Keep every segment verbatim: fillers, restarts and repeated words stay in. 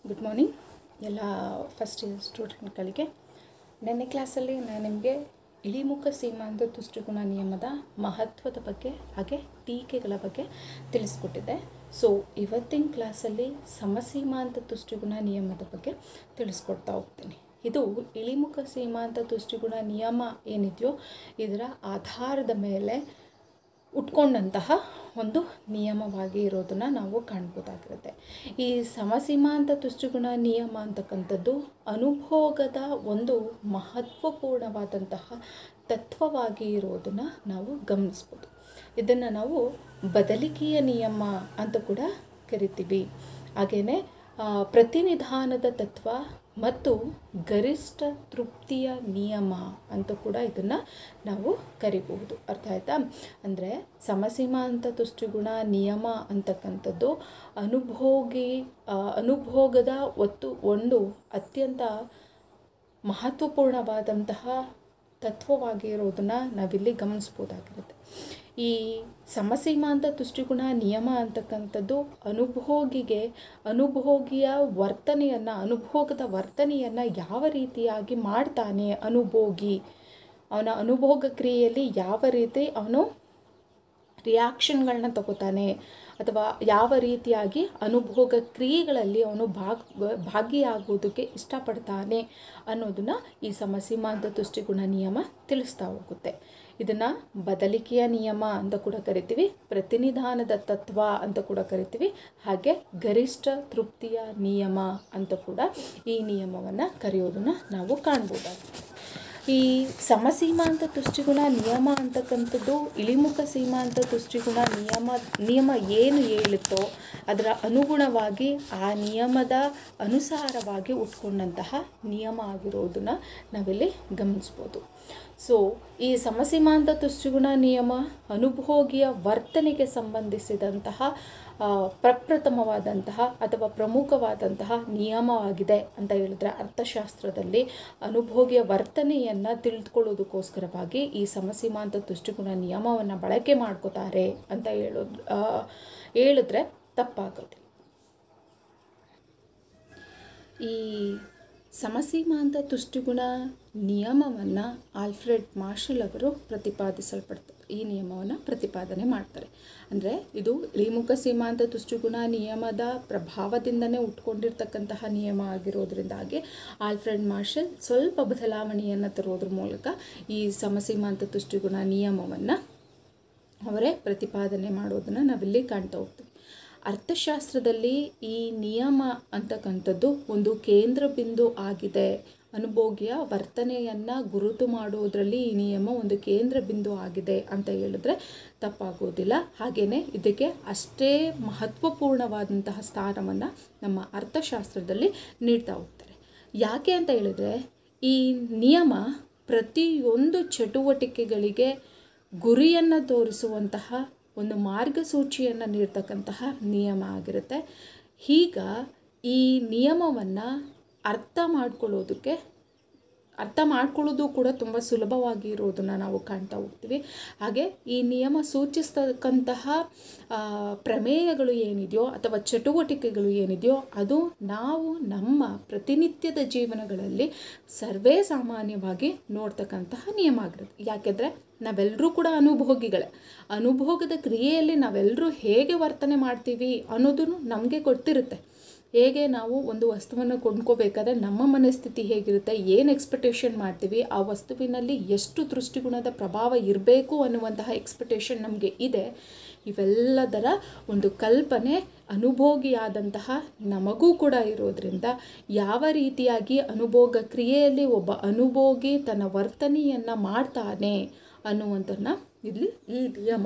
Good morning ಎಲ್ಲ first year ಸ್ಟೂಡೆಂಟ್ಗಳಿಗೆ. ನೆನ್ನೆ ಕ್ಲಾಸಲ್ಲಿ ನಾನು ನಿಮಗೆ ಇಳಿಮುಖ ಸೀಮಾಂತ ತುಷ್ಟಗುಣ ನಿಯಮದ ಮಹತ್ವದ ಬಗ್ಗೆ ಹಾಗೆ ಟೀಕೆಗಳ ಬಗ್ಗೆ ತಿಳಿಸ್ಕೊಟ್ಟಿದ್ದೆ. ಸೊ ಇವತ್ತಿನ ಕ್ಲಾಸಲ್ಲಿ ಸಮಸೀಮಾಂತ ತುಷ್ಟಗುಣ ನಿಯಮದ ಬಗ್ಗೆ ತಿಳಿಸ್ಕೊಡ್ತಾ ಹೋಗ್ತೀನಿ. ಇದು ಇಳಿಮುಖ ಸೀಮಾಂತ ತುಷ್ಟಗುಣ ನಿಯಮ ಏನಿದೆಯೋ ಇದರ ಆಧಾರದ ಮೇಲೆ ಉಟ್ಕೊಂಡಂತಹ ಒಂದು ನಿಯಮವಾಗಿ ಇರೋದನ್ನು ನಾವು ಕಾಣ್ಬೋದಾಗಿರುತ್ತೆ. ಈ ಸಮಸೀಮಾಂತ ತುಷ್ಟಗುಣ ನಿಯಮ ಅಂತಕ್ಕಂಥದ್ದು ಅನುಭೋಗದ ಒಂದು ಮಹತ್ವಪೂರ್ಣವಾದಂತಹ ತತ್ವವಾಗಿ ಇರೋದನ್ನು ನಾವು ಗಮನಿಸ್ಬೋದು. ಇದನ್ನು ನಾವು ಬದಲಿಕೆಯ ನಿಯಮ ಅಂತ ಕೂಡ ಕರಿತೀವಿ. ಹಾಗೆಯೇ ಪ್ರತಿನಿಧಾನದ ತತ್ವ ಮತ್ತು ಗರಿಷ್ಠ ತೃಪ್ತಿಯ ನಿಯಮ ಅಂತ ಕೂಡ ಇದನ್ನು ನಾವು ಕರಿಬಹುದು. ಅರ್ಥ ಆಯ್ತಾ? ಅಂದರೆ ಸಮಸೀಮಾಂತ ತುಷ್ಟಗುಣ ನಿಯಮ ಅಂತಕ್ಕಂಥದ್ದು ಅನುಭೋಗಿ ಅನುಭೋಗದ ಒತ್ತು ಒಂದು ಅತ್ಯಂತ ಮಹತ್ವಪೂರ್ಣವಾದಂತಹ ತತ್ವವಾಗಿ ಇರೋದನ್ನು ನಾವಿಲ್ಲಿ ಗಮನಿಸ್ಬೋದಾಗಿರುತ್ತೆ. ಈ ಸಮಸೀಮಾಂತ ತುಷ್ಟಗುಣ ನಿಯಮ ಅಂತಕ್ಕಂಥದ್ದು ಅನುಭೋಗಿಗೆ ಅನುಭೋಗಿಯ ವರ್ತನೆಯನ್ನು ಅನುಭೋಗದ ವರ್ತನೆಯನ್ನು ಯಾವ ರೀತಿಯಾಗಿ ಮಾಡ್ತಾನೆ ಅನುಭೋಗಿ, ಅವನ ಅನುಭೋಗ ಕ್ರಿಯೆಯಲ್ಲಿ ಯಾವ ರೀತಿ ಅವನು ರಿಯಾಕ್ಷನ್ಗಳನ್ನ ತಗೋತಾನೆ ಅಥವಾ ಯಾವ ರೀತಿಯಾಗಿ ಅನುಭೋಗ ಕ್ರಿಯೆಗಳಲ್ಲಿ ಅವನು ಭಾಗ ಭಾಗಿಯಾಗೋದಕ್ಕೆ ಇಷ್ಟಪಡ್ತಾನೆ ಅನ್ನೋದನ್ನು ಈ ಸಮಸೀಮಾಂತ ತುಷ್ಟಗುಣ ನಿಯಮ ತಿಳಿಸ್ತಾ ಹೋಗುತ್ತೆ. ಇದನ್ನು ಬದಲಿಕೆಯ ನಿಯಮ ಅಂತ ಕೂಡ ಕರಿತೀವಿ, ಪ್ರತಿನಿಧಾನದ ತತ್ವ ಅಂತ ಕೂಡ ಕರಿತೀವಿ, ಹಾಗೆ ಗರಿಷ್ಠ ತೃಪ್ತಿಯ ನಿಯಮ ಅಂತ ಕೂಡ ಈ ನಿಯಮವನ್ನು ಕರೆಯೋದನ್ನು ನಾವು ಕಾಣ್ಬೋದಾಗಿದೆ. ಈ ಸಮಸೀಮಾಂತ ತುಷ್ಟಗುಣ ನಿಯಮ ಅಂತಕ್ಕಂಥದ್ದು ಇಳಿಮುಖ ಸೀಮಾಂತ ತುಷ್ಟಗುಣ ನಿಯಮ ನಿಯಮ ಏನು ಹೇಳುತ್ತೋ ಅದರ ಅನುಗುಣವಾಗಿ ಆ ನಿಯಮದ ಅನುಸಾರವಾಗಿ ಉಟ್ಕೊಂಡಂತಹ ನಿಯಮ ಆಗಿರೋದನ್ನು ನಾವಿಲ್ಲಿ ಗಮನಿಸ್ಬೋದು. ಸೊ ಈ ಸಮಸೀಮಾಂತ ತುಷ್ಟಗುಣ ನಿಯಮ ಅನುಭೋಗಿಯ ವರ್ತನೆಗೆ ಸಂಬಂಧಿಸಿದಂತಹ ಪ್ರಪ್ರಥಮವಾದಂತಹ ಅಥವಾ ಪ್ರಮುಖವಾದಂತಹ ನಿಯಮವಾಗಿದೆ ಅಂತ ಹೇಳಿದ್ರೆ ಅರ್ಥಶಾಸ್ತ್ರದಲ್ಲಿ ಅನುಭೋಗಿಯ ವರ್ತನೆಯನ್ನು ತಿಳಿದುಕೊಳ್ಳೋದಕ್ಕೋಸ್ಕರವಾಗಿ ಈ ಸಮಸೀಮಾಂತ ತುಷ್ಟಗುಣ ನಿಯಮವನ್ನು ಬಳಕೆ ಮಾಡ್ಕೋತಾರೆ ಅಂತ ಹೇಳೋದು ಹೇಳಿದ್ರೆ ತಪ್ಪಾಗುತ್ತೆ. ಈ ಸಮಸೀಮಾಂತ ತುಷ್ಟಗುಣ ನಿಯಮವನ್ನು ಆಲ್ಫ್ರೆಡ್ ಮಾರ್ಷಲ್ ಅವರು ಪ್ರತಿಪಾದಿಸಲ್ಪಡ್ತಾರೆ ಈ ನಿಯಮವನ್ನು ಪ್ರತಿಪಾದನೆ ಮಾಡ್ತಾರೆ. ಅಂದರೆ ಇದು ಇಳಿಮುಖ ಸೀಮಾಂತ ತುಷ್ಟಗುಣ ನಿಯಮದ ಪ್ರಭಾವದಿಂದನೇ ಉಟ್ಕೊಂಡಿರ್ತಕ್ಕಂತಹ ನಿಯಮ ಆಗಿರೋದ್ರಿಂದಾಗಿ ಆಲ್ಫ್ರೆಡ್ ಮಾರ್ಷಲ್ ಸ್ವಲ್ಪ ಬದಲಾವಣೆಯನ್ನು ತರೋದ್ರ ಮೂಲಕ ಈ ಸಮಸೀಮಾಂತ ತುಷ್ಟಗುಣ ನಿಯಮವನ್ನು ಅವರೇ ಪ್ರತಿಪಾದನೆ ಮಾಡೋದನ್ನು ನಾವಿಲ್ಲಿ ಕಾಣ್ತಾ ಹೋಗ್ತೀವಿ. ಅರ್ಥಶಾಸ್ತ್ರದಲ್ಲಿ ಈ ನಿಯಮ ಅಂತಕ್ಕಂಥದ್ದು ಒಂದು ಕೇಂದ್ರ ಬಿಂದು ಆಗಿದೆ. ಅನುಭೋಗಿಯ ವರ್ತನೆಯನ್ನು ಗುರುತು ಮಾಡೋದರಲ್ಲಿ ಈ ನಿಯಮ ಒಂದು ಕೇಂದ್ರ ಬಿಂದು ಆಗಿದೆ ಅಂತ ಹೇಳಿದ್ರೆ ತಪ್ಪಾಗೋದಿಲ್ಲ. ಹಾಗೆಯೇ ಇದಕ್ಕೆ ಅಷ್ಟೇ ಮಹತ್ವಪೂರ್ಣವಾದಂತಹ ಸ್ಥಾನವನ್ನು ನಮ್ಮ ಅರ್ಥಶಾಸ್ತ್ರದಲ್ಲಿ ನೀಡ್ತಾ ಹೋಗ್ತಾರೆ. ಯಾಕೆ ಅಂತ ಹೇಳಿದ್ರೆ ಈ ನಿಯಮ ಪ್ರತಿಯೊಂದು ಚಟುವಟಿಕೆಗಳಿಗೆ ಗುರಿಯನ್ನು ತೋರಿಸುವಂತಹ ಒಂದು ಮಾರ್ಗಸೂಚಿಯನ್ನು ನೀಡ್ತಕ್ಕಂತಹ ನಿಯಮ ಆಗಿರುತ್ತೆ. ಈಗ ಈ ನಿಯಮವನ್ನು ಅರ್ಥ ಮಾಡ್ಕೊಳ್ಳೋದಕ್ಕೆ ಅರ್ಥ ಮಾಡ್ಕೊಳ್ಳೋದು ಕೂಡ ತುಂಬ ಸುಲಭವಾಗಿ ಇರೋದನ್ನು ನಾವು ಕಾಣ್ತಾ ಹೋಗ್ತೀವಿ. ಹಾಗೆ ಈ ನಿಯಮ ಸೂಚಿಸ್ತಕ್ಕಂತಹ ಪ್ರಮೇಯಗಳು ಏನಿದೆಯೋ ಅಥವಾ ಚಟುವಟಿಕೆಗಳು ಏನಿದೆಯೋ ಅದು ನಾವು ನಮ್ಮ ಪ್ರತಿನಿತ್ಯದ ಜೀವನಗಳಲ್ಲಿ ಸರ್ವೇ ಸಾಮಾನ್ಯವಾಗಿ ನೋಡ್ತಕ್ಕಂತಹ ನಿಯಮ ಆಗಿರುತ್ತೆ. ಯಾಕೆಂದರೆ ನಾವೆಲ್ಲರೂ ಕೂಡ ಅನುಭೋಗಿಗಳೇ. ಅನುಭೋಗದ ಕ್ರಿಯೆಯಲ್ಲಿ ನಾವೆಲ್ಲರೂ ಹೇಗೆ ವರ್ತನೆ ಮಾಡ್ತೀವಿ ಅನ್ನೋದನ್ನು ನಮಗೆ ಗೊತ್ತಿರುತ್ತೆ. ಹೇಗೆ ನಾವು ಒಂದು ವಸ್ತುವನ್ನು ಕೊಂಡ್ಕೋಬೇಕಾದ್ರೆ ನಮ್ಮ ಮನಸ್ಥಿತಿ ಹೇಗಿರುತ್ತೆ, ಏನು ಎಕ್ಸ್ಪೆಕ್ಟೇಷನ್ ಮಾಡ್ತೀವಿ, ಆ ವಸ್ತುವಿನಲ್ಲಿ ಎಷ್ಟು ದೃಷ್ಟಿಗುಣದ ಪ್ರಭಾವ ಇರಬೇಕು ಅನ್ನುವಂತಹ ಎಕ್ಸ್ಪೆಕ್ಟೇಷನ್ ನಮಗೆ ಇದೆ. ಇವೆಲ್ಲದರ ಒಂದು ಕಲ್ಪನೆ ಅನುಭೋಗಿಯಾದಂತಹ ನಮಗೂ ಕೂಡ ಇರೋದ್ರಿಂದ ಯಾವ ರೀತಿಯಾಗಿ ಅನುಭೋಗ ಕ್ರಿಯೆಯಲ್ಲಿ ಒಬ್ಬ ಅನುಭೋಗಿ ತನ್ನ ವರ್ತನೆಯನ್ನು ಮಾಡ್ತಾನೆ ಅನ್ನುವಂಥದ್ದನ್ನ ಇಲ್ಲಿ ಈ ನಿಯಮ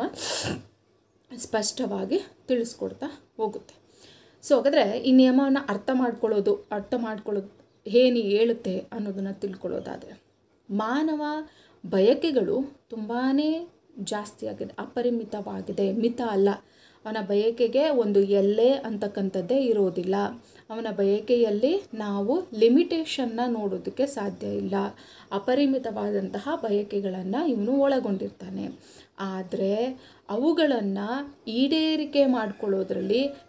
ಸ್ಪಷ್ಟವಾಗಿ ತಿಳಿಸ್ಕೊಡ್ತಾ ಹೋಗುತ್ತೆ. ಸೊ ಹಾಗಾದರೆ ಈ ನಿಯಮವನ್ನು ಅರ್ಥ ಮಾಡ್ಕೊಳ್ಳೋದು ಅರ್ಥ ಮಾಡ್ಕೊಳ್ಳೋದು ಏನು ಹೇಳುತ್ತೆ ಅನ್ನೋದನ್ನು ತಿಳ್ಕೊಳ್ಳೋದಾದರೆ ಮಾನವ ಬಯಕೆಗಳು ತುಂಬಾ ಜಾಸ್ತಿ ಆಗಿದೆ, ಅಪರಿಮಿತವಾಗಿದೆ, ಮಿತ ಅಲ್ಲ. ಅವನ ಬಯಕೆಗೆ ಒಂದು ಎಲ್ಲೆ ಅಂತಕ್ಕಂಥದ್ದೇ ಇರೋದಿಲ್ಲ. ಅವನ ಬಯಕೆಯಲ್ಲಿ ನಾವು ಲಿಮಿಟೇಷನ್ನ ನೋಡೋದಕ್ಕೆ ಸಾಧ್ಯ ಇಲ್ಲ. ಅಪರಿಮಿತವಾದಂತಹ ಬಯಕೆಗಳನ್ನು ಇವನು ಒಳಗೊಂಡಿರ್ತಾನೆ. ಆದರೆ ಅವುಗಳನ್ನು ಈಡೇರಿಕೆ ಮಾಡಿಕೊಳ್ಳೋದ್ರಲ್ಲಿ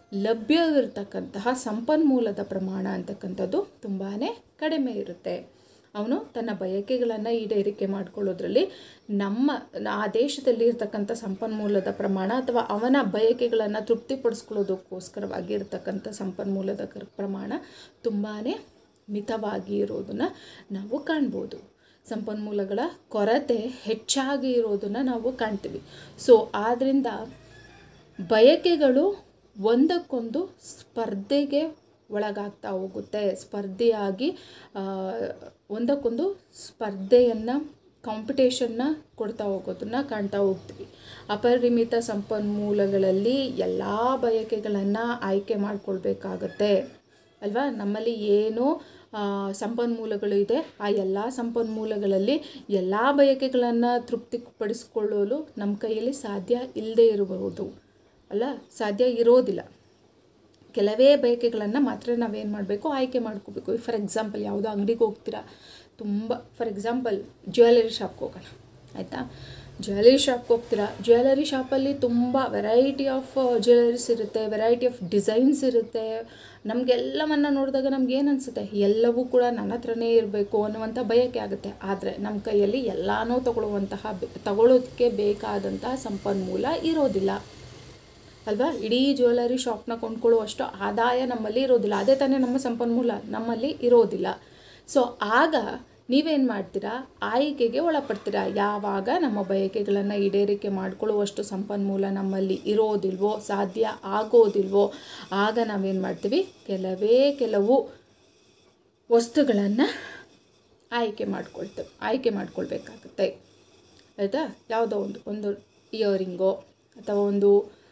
ಲಭ್ಯವಿರತಕ್ಕಂತಹ ಸಂಪನ್ಮೂಲದ ಪ್ರಮಾಣ ಅಂತಕ್ಕಂಥದ್ದು ತುಂಬಾ ಕಡಿಮೆ ಇರುತ್ತೆ. ಅವನು ತನ್ನ ಬಯಕೆಗಳನ್ನು ಈಡೇರಿಕೆ ಮಾಡ್ಕೊಳ್ಳೋದ್ರಲ್ಲಿ ನಮ್ಮ ಆ ದೇಶದಲ್ಲಿ ಇರ್ತಕ್ಕಂಥ ಸಂಪನ್ಮೂಲದ ಪ್ರಮಾಣ ಅಥವಾ ಅವನ ಬಯಕೆಗಳನ್ನು ತೃಪ್ತಿಪಡಿಸ್ಕೊಳ್ಳೋದಕ್ಕೋಸ್ಕರವಾಗಿ ಇರತಕ್ಕಂಥ ಸಂಪನ್ಮೂಲದ ಪ್ರಮಾಣ ತುಂಬಾ ಮಿತವಾಗಿ ಇರೋದನ್ನು ನಾವು ಕಾಣ್ಬೋದು. ಸಂಪನ್ಮೂಲಗಳ ಕೊರತೆ ಹೆಚ್ಚಾಗಿ ಇರೋದನ್ನು ನಾವು ಕಾಣ್ತೀವಿ. ಸೊ ಆದ್ದರಿಂದ ಬಯಕೆಗಳು ಒಂದಕ್ಕೊಂದು ಸ್ಪರ್ಧೆಗೆ ಒಳಗಾಗ್ತಾ ಹೋಗುತ್ತೆ. ಸ್ಪರ್ಧೆಯಾಗಿ ಒಂದಕ್ಕೊಂದು ಸ್ಪರ್ಧೆಯನ್ನು ಕಾಂಪಿಟೇಷನ್ನ ಕೊಡ್ತಾ ಹೋಗೋದನ್ನು ಕಾಣ್ತಾ ಹೋಗ್ತೀವಿ. ಅಪರಿಮಿತ ಸಂಪನ್ಮೂಲಗಳಲ್ಲಿ ಎಲ್ಲ ಬಯಕೆಗಳನ್ನು ಆಯ್ಕೆ ಮಾಡಿಕೊಳ್ಬೇಕಾಗತ್ತೆ ಅಲ್ವಾ. ನಮ್ಮಲ್ಲಿ ಏನು ಸಂಪನ್ಮೂಲಗಳು ಇದೆ ಆ ಎಲ್ಲ ಸಂಪನ್ಮೂಲಗಳಲ್ಲಿ ಎಲ್ಲ ಬಯಕೆಗಳನ್ನು ತೃಪ್ತಿಪಡಿಸ್ಕೊಳ್ಳಲು ನಮ್ಮ ಕೈಯಲ್ಲಿ ಸಾಧ್ಯ ಇಲ್ಲದೆ ಇರಬಹುದು ಅಲ್ಲ, ಸಾಧ್ಯ ಇರೋದಿಲ್ಲ. ಕೆಲವೇ ಬಯಕೆಗಳನ್ನು ಮಾತ್ರ ನಾವೇನು ಮಾಡಬೇಕು, ಆಯ್ಕೆ ಮಾಡ್ಕೋಬೇಕು. ಫಾರ್ ಎಕ್ಸಾಂಪಲ್ ಯಾವುದೋ ಅಂಗಡಿಗೆ ಹೋಗ್ತೀರಾ, ತುಂಬ ಫಾರ್ ಎಕ್ಸಾಂಪಲ್ ಜ್ಯುವೆಲರಿ ಶಾಪ್ಗೆ ಹೋಗೋಣ ಆಯಿತಾ. ಜ್ಯುವೆಲರಿ ಶಾಪ್ಗೆ ಹೋಗ್ತೀರಾ, ಜ್ಯುವೆಲರಿ ಶಾಪಲ್ಲಿ ತುಂಬ ವೆರೈಟಿ ಆಫ್ ಜ್ಯುವೆಲರೀಸ್ ಇರುತ್ತೆ, ವೆರೈಟಿ ಆಫ್ ಡಿಸೈನ್ಸ್ ಇರುತ್ತೆ. ನಮಗೆಲ್ಲವನ್ನು ನೋಡಿದಾಗ ನಮಗೇನು ಅನಿಸುತ್ತೆ, ಎಲ್ಲವೂ ಕೂಡ ನನ್ನ ಹತ್ರನೇ ಇರಬೇಕು ಅನ್ನುವಂಥ ಬಯಕೆ ಆಗುತ್ತೆ. ಆದರೆ ನಮ್ಮ ಕೈಯಲ್ಲಿ ಎಲ್ಲನೂ ತಗೊಳ್ಳುವಂತಹ ತಗೊಳ್ಳೋದಕ್ಕೆ ಬೇಕಾದಂತಹ ಸಂಪನ್ಮೂಲ ಇರೋದಿಲ್ಲ ಅಲ್ವಾ. ಇಡೀ ಜ್ಯುವೆಲರಿ ಶಾಪ್ನ ಕೊಂಡ್ಕೊಳ್ಳುವಷ್ಟು ಆದಾಯ ನಮ್ಮಲ್ಲಿ ಇರೋದಿಲ್ಲ. ಅದೇ ತಾನೇ ನಮ್ಮ ಸಂಪನ್ಮೂಲ ನಮ್ಮಲ್ಲಿ ಇರೋದಿಲ್ಲ. ಸೊ ಆಗ ನೀವೇನು ಮಾಡ್ತೀರಾ, ಆಯ್ಕೆಗೆ ಒಳಪಡ್ತೀರಾ. ಯಾವಾಗ ನಮ್ಮ ಬಯಕೆಗಳನ್ನು ಈಡೇರಿಕೆ ಮಾಡಿಕೊಳ್ಳುವಷ್ಟು ಸಂಪನ್ಮೂಲ ನಮ್ಮಲ್ಲಿ ಇರೋದಿಲ್ವೋ, ಸಾಧ್ಯ ಆಗೋದಿಲ್ವೋ, ಆಗ ನಾವೇನು ಮಾಡ್ತೀವಿ, ಕೆಲವೇ ಕೆಲವು ವಸ್ತುಗಳನ್ನು ಆಯ್ಕೆ ಮಾಡ್ಕೊಳ್ತೇವೆ ಆಯ್ಕೆ ಮಾಡ್ಕೊಳ್ಬೇಕಾಗುತ್ತೆ ಆಯಿತಾ. ಯಾವುದೋ ಒಂದು ಒಂದು ಇಯರಿಂಗೋ ಅಥವಾ ಒಂದು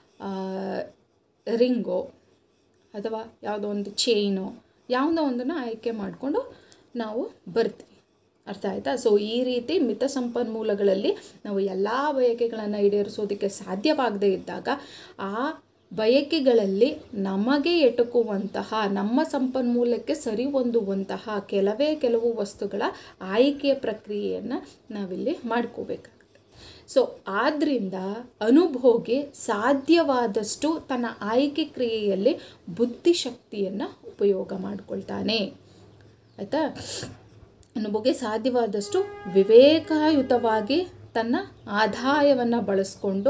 ರಿಂಗೋ ಅಥವಾ ಯಾವುದೋ ಒಂದು ಚೈನೋ ಯಾವುದೋ ಒಂದನ್ನು ಆಯ್ಕೆ ಮಾಡಿಕೊಂಡು ನಾವು ಬರ್ತೀವಿ. ಅರ್ಥ ಆಯಿತಾ. ಸೊ ಈ ರೀತಿ ಮಿತ ಸಂಪನ್ಮೂಲಗಳಲ್ಲಿ ನಾವು ಎಲ್ಲ ಬಯಕೆಗಳನ್ನು ಈಡೇರಿಸೋದಕ್ಕೆ ಸಾಧ್ಯವಾಗದೇ ಇದ್ದಾಗ ಆ ಬಯಕೆಗಳಲ್ಲಿ ನಮಗೆ ಎಟುಕುವಂತಹ ನಮ್ಮ ಸಂಪನ್ಮೂಲಕ್ಕೆ ಸರಿ ಹೊಂದುವಂತಹ ಕೆಲವೇ ಕೆಲವು ವಸ್ತುಗಳ ಆಯ್ಕೆಯ ಪ್ರಕ್ರಿಯೆಯನ್ನು ನಾವಿಲ್ಲಿ ಮಾಡ್ಕೋಬೇಕು. ಸೊ ಆದ್ದರಿಂದ ಅನುಭೋಗಿ ಸಾಧ್ಯವಾದಷ್ಟು ತನ್ನ ಆಯ್ಕೆ ಕ್ರಿಯೆಯಲ್ಲಿ ಬುದ್ಧಿಶಕ್ತಿಯನ್ನು ಉಪಯೋಗ ಮಾಡಿಕೊಳ್ತಾನೆ ಆಯಿತಾ. ಅನುಭೋಗಿ ಸಾಧ್ಯವಾದಷ್ಟು ವಿವೇಕಯುತವಾಗಿ ತನ್ನ ಆದಾಯವನ್ನು ಬಳಸ್ಕೊಂಡು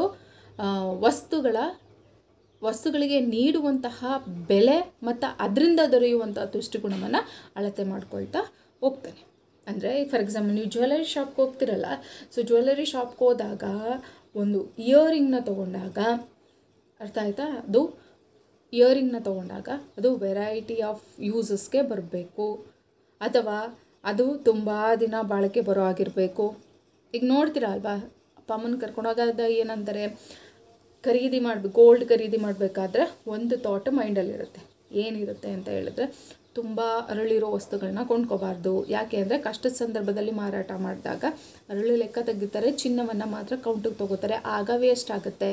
ವಸ್ತುಗಳ ವಸ್ತುಗಳಿಗೆ ನೀಡುವಂತಹ ಬೆಲೆ ಮತ್ತು ಅದರಿಂದ ದೊರೆಯುವಂಥ ತುಷ್ಟಿಗುಣವನ್ನು ಅಳತೆ ಮಾಡ್ಕೊಳ್ತಾ ಹೋಗ್ತಾನೆ. ಅಂದರೆ ಫಾರ್ ಎಕ್ಸಾಂಪಲ್ ನೀವು ಜ್ಯುವೆಲರಿ ಶಾಪ್ಗೆ ಹೋಗ್ತಿರಲ್ಲ, ಸೊ ಜ್ಯುವೆಲರಿ ಶಾಪ್ಗೆ ಹೋದಾಗ ಒಂದು ಇಯರಿಂಗ್ನ ತೊಗೊಂಡಾಗ ಅರ್ಥ ಆಯಿತಾ, ಅದು ಇಯರಿಂಗ್ನ ತೊಗೊಂಡಾಗ ಅದು ವೆರೈಟಿ ಆಫ್ ಯೂಸಸ್ಗೆ ಬರಬೇಕು ಅಥವಾ ಅದು ತುಂಬ ದಿನ ಬಾಳಿಕೆ ಬರೋ ಆಗಿರಬೇಕು. ಈಗ ನೋಡ್ತೀರಾ ಅಲ್ವಾ, ಅಪ್ಪ ಅಮ್ಮನ ಕರ್ಕೊಂಡೋಗೋದ ಏನಂತಾರೆ, ಖರೀದಿ ಮಾಡಬೇಕು ಗೋಲ್ಡ್ ಖರೀದಿ ಮಾಡಬೇಕಾದ್ರೆ ಒಂದು ಥಾಟ್ ಮೈಂಡಲ್ಲಿರುತ್ತೆ. ಏನಿರುತ್ತೆ ಅಂತ ಹೇಳಿದ್ರೆ, ತುಂಬ ಅರಳಿರೋ ವಸ್ತುಗಳನ್ನ ಕೊಂಡ್ಕೋಬಾರ್ದು. ಯಾಕೆ ಅಂದರೆ ಕಷ್ಟದ ಸಂದರ್ಭದಲ್ಲಿ ಮಾರಾಟ ಮಾಡಿದಾಗ ಅರಳಿ ಲೆಕ್ಕ ತೆಗಿತಾರೆ, ಚಿನ್ನವನ್ನು ಮಾತ್ರ ಕೌಂಟಿಗೆ ತೊಗೋತಾರೆ, ಆಗ ವೇಸ್ಟ್ ಆಗುತ್ತೆ.